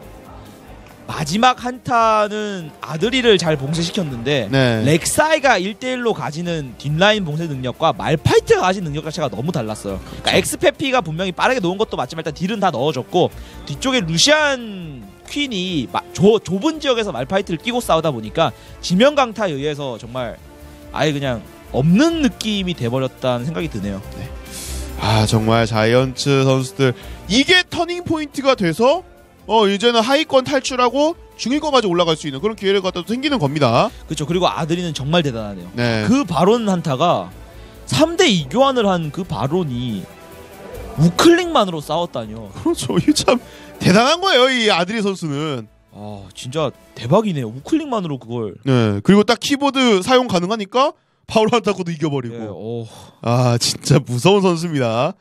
마지막 한타는 아드리를 잘 봉쇄시켰는데 네. 렉사이가 1대1로 가지는 뒷라인 봉쇄 능력과 말파이트가 가진 능력 자체가 너무 달랐어요. 그러니까 엑스페피가 분명히 빠르게 놓은 것도 맞지만 일단 딜은 다 넣어줬고 뒤쪽에 루시안 퀸이 좁은 지역에서 말파이트를 끼고 싸우다 보니까 지면강타에 의해서 정말 아예 그냥 없는 느낌이 돼버렸다는 생각이 드네요. 네. 아 정말 자이언츠 선수들 이게 터닝 포인트가 돼서 이제는 하위권 탈출하고 중위권까지 올라갈 수 있는 그런 기회를 갖다 생기는 겁니다. 그렇죠. 그리고 아드리는 정말 대단하네요. 네. 그 바론 한타가 3대2 교환을 한 그 바론이 우클릭만으로 싸웠다뇨. 그렇죠. 이게 참 대단한 거예요. 이 아드리 선수는. 아 진짜 대박이네요. 우클릭만으로 그걸. 네. 그리고 딱 키보드 사용 가능하니까 바로 한타고도 이겨버리고. 네, 아 진짜 무서운 선수입니다.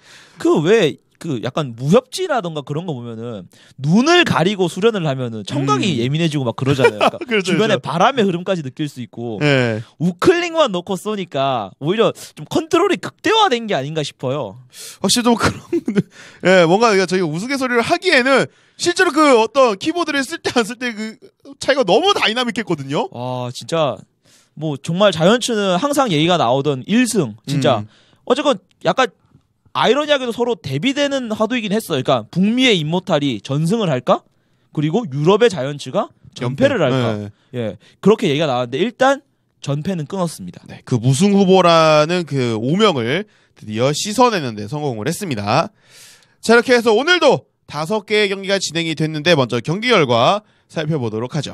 그 약간 무협지라던가 그런 거 보면은 눈을 가리고 수련을 하면은 청각이 예민해지고 막 그러잖아요. 그러니까 그렇죠, 주변에 그렇죠. 바람의 흐름까지 느낄 수 있고 네. 우클릭만 넣고 쏘니까 오히려 좀 컨트롤이 극대화된 게 아닌가 싶어요. 확실히 좀 그런 예, 뭔가 저희가 우스갯소리를 하기에는 실제로 그 어떤 키보드를 쓸 때 안 쓸 때 그 차이가 너무 다이나믹했거든요. 와 진짜 뭐 정말 자이언츠는 항상 얘기가 나오던 1승 진짜 어쨌건 약간 아이러니하게도 서로 대비되는 화두이긴 했어요. 그러니까 북미의 임모탈이 전승을 할까? 그리고 유럽의 자이언츠가 전패를 할까? 네. 예, 그렇게 얘기가 나왔는데 일단 전패는 끊었습니다. 네, 그 무승 후보라는 그 오명을 드디어 씻어내는데 성공을 했습니다. 자 이렇게 해서 오늘도 5개의 경기가 진행이 됐는데 먼저 경기 결과 살펴보도록 하죠.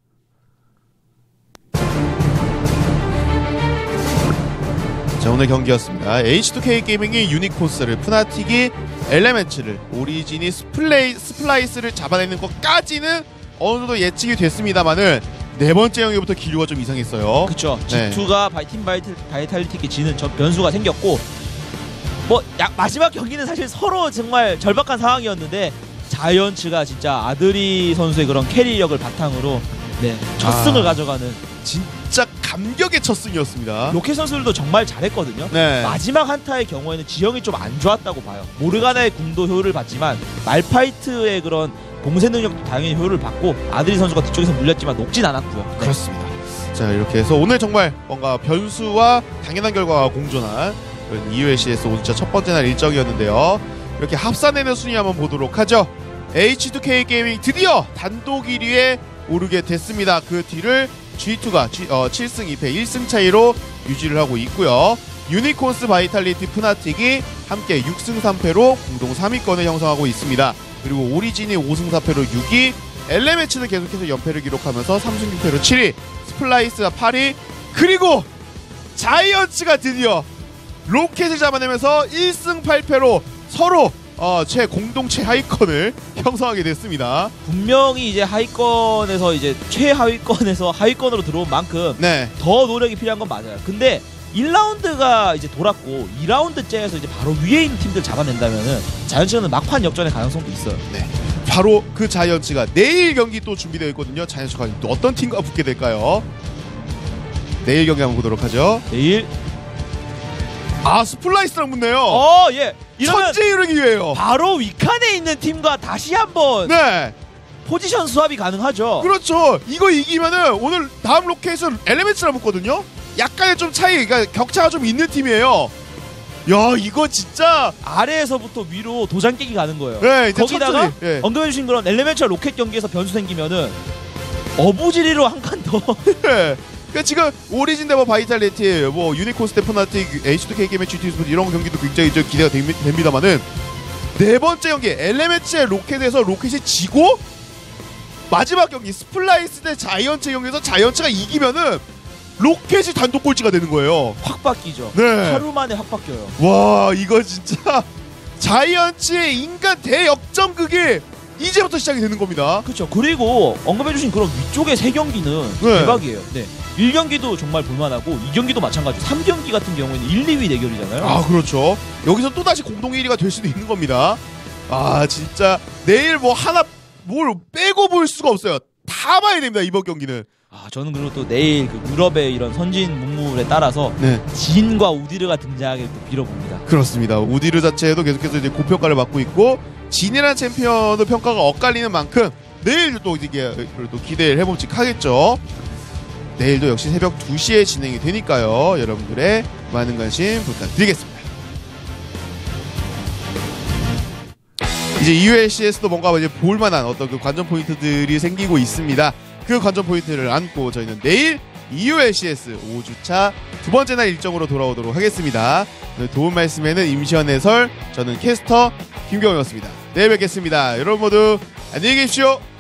자 오늘 경기였습니다. H2K 게이밍이 유니콘스를, 푸나틱이 엘레멘츠를, 오리진이 스플라이스를 잡아내는 것까지는 어느 정도 예측이 됐습니다만은 네 번째 경기부터 기류가 좀 이상했어요. 그렇죠. 네. G2가 팀 바이탈리티께 지는 변수가 생겼고 뭐 마지막 경기는 사실 서로 정말 절박한 상황이었는데 자이언츠가 진짜 아드리 선수의 그런 캐리력을 바탕으로 첫 승을 가져가는 진짜 감격의 첫 승이었습니다. 로켓 선수들도 정말 잘했거든요. 네. 마지막 한타의 경우에는 지형이 좀 안 좋았다고 봐요. 모르가나의 궁도 효율을 봤지만 말파이트의 그런 봉쇄 능력도 당연히 효율을 받고 아드리 선수가 뒤쪽에서 물렸지만 녹진 않았고요. 네. 그렇습니다. 자 이렇게 해서 오늘 정말 뭔가 변수와 당연한 결과가 공존한 2회CS 오늘 첫 번째 날 일정이었는데요. 이렇게 합산되는 순위 한번 보도록 하죠. H2K 게이밍 드디어 단독 1위에 오르게 됐습니다. 그 뒤를 G2가 7승 2패 1승 차이로 유지를 하고 있고요. 유니콘스, 바이탈리티, 푸나틱이 함께 6승 3패로 공동 3위권을 형성하고 있습니다. 그리고 오리진이 5승 4패로 6위, 엘레멘츠는 계속해서 연패를 기록하면서 3승 6패로 7위, 스플라이스가 8위, 그리고 자이언츠가 드디어 로켓을 잡아내면서 1승 8패로 서로 공동 최하위권을 형성하게 됐습니다. 분명히 이제 하위권에서 이제 최하위권에서 하위권으로 들어온 만큼 네. 더 노력이 필요한 건 맞아요. 근데 1라운드가 이제 돌았고 2라운드째에서 이제 바로 위에 있는 팀들 잡아낸다면은 자이언츠는 막판 역전의 가능성도 있어요. 네. 바로 그 자이언츠가 내일 경기 또 준비되어 있거든요. 자이언츠가 또 어떤 팀과 붙게 될까요? 내일 경기 한번 보도록 하죠. 내일 스플라이스랑 붙네요. 예. 이러면 천재유령 기회예요. 바로 위칸에 있는 팀과 다시 한번 네. 포지션 수합이 가능하죠. 그렇죠. 이거 이기면은 오늘 다음 로켓은 엘레멘츠랑 붙거든요. 약간의 좀 차이가 격차가 좀 있는 팀이에요. 야, 이거 진짜 아래에서부터 위로 도장 깨기 가는 거예요. 네, 이제 거기다가 천천히, 예. 언급해주신 그런 엘레멘츠와 로켓 경기에서 변수 생기면은 어부지리로 한 칸 더. 네. 그러니까 지금 오리진 데버 바이탈리티, 뭐 유니콘 스테퍼나틱, H2K 게임의 GT 스포츠 이런 경기도 굉장히 기대가 됩니다만은 네 번째 경기 엘레멘츠의 로켓에서 로켓이 지고 마지막 경기 스플라이스 대 자이언츠 경기에서 자이언츠가 이기면은 로켓이 단독 꼴찌가 되는 거예요. 확 바뀌죠. 네. 하루 만에 확 바뀌어요. 와, 이거 진짜 자이언츠의 인간 대역전극이 이제부터 시작이 되는 겁니다. 그렇죠. 그리고 언급해주신 그런 위쪽의 세 경기는 네. 대박이에요. 네. 1경기도 정말 볼만하고 2경기도 마찬가지로 3경기 같은 경우에는 1, 2위 대결이잖아요. 그렇죠. 여기서 또다시 공동 1위가 될 수도 있는 겁니다. 진짜 내일 뭐 하나 뭘 빼고 볼 수가 없어요. 다 봐야 됩니다, 이번 경기는. 저는 그리고 또 내일 그 유럽의 이런 선진 문물에 따라서 네. 진과 우디르가 등장하길 또 빌어봅니다. 그렇습니다. 우디르 자체도 계속해서 이제 고평가를 받고 있고 진이라는 챔피언도 평가가 엇갈리는 만큼 내일도 또 이게 또 기대를 해봄직 하겠죠. 내일도 역시 새벽 2시에 진행이 되니까요. 여러분들의 많은 관심 부탁드리겠습니다. 이제 EULCS도 뭔가 이제 볼만한 어떤 그 관전 포인트들이 생기고 있습니다. 그 관전 포인트를 안고 저희는 내일 EULCS 5주차 두 번째 날 일정으로 돌아오도록 하겠습니다. 오늘 도움 말씀에는 임시현 해설, 저는 캐스터 김경호였습니다. 내일 뵙겠습니다. 여러분 모두 안녕히 계십시오.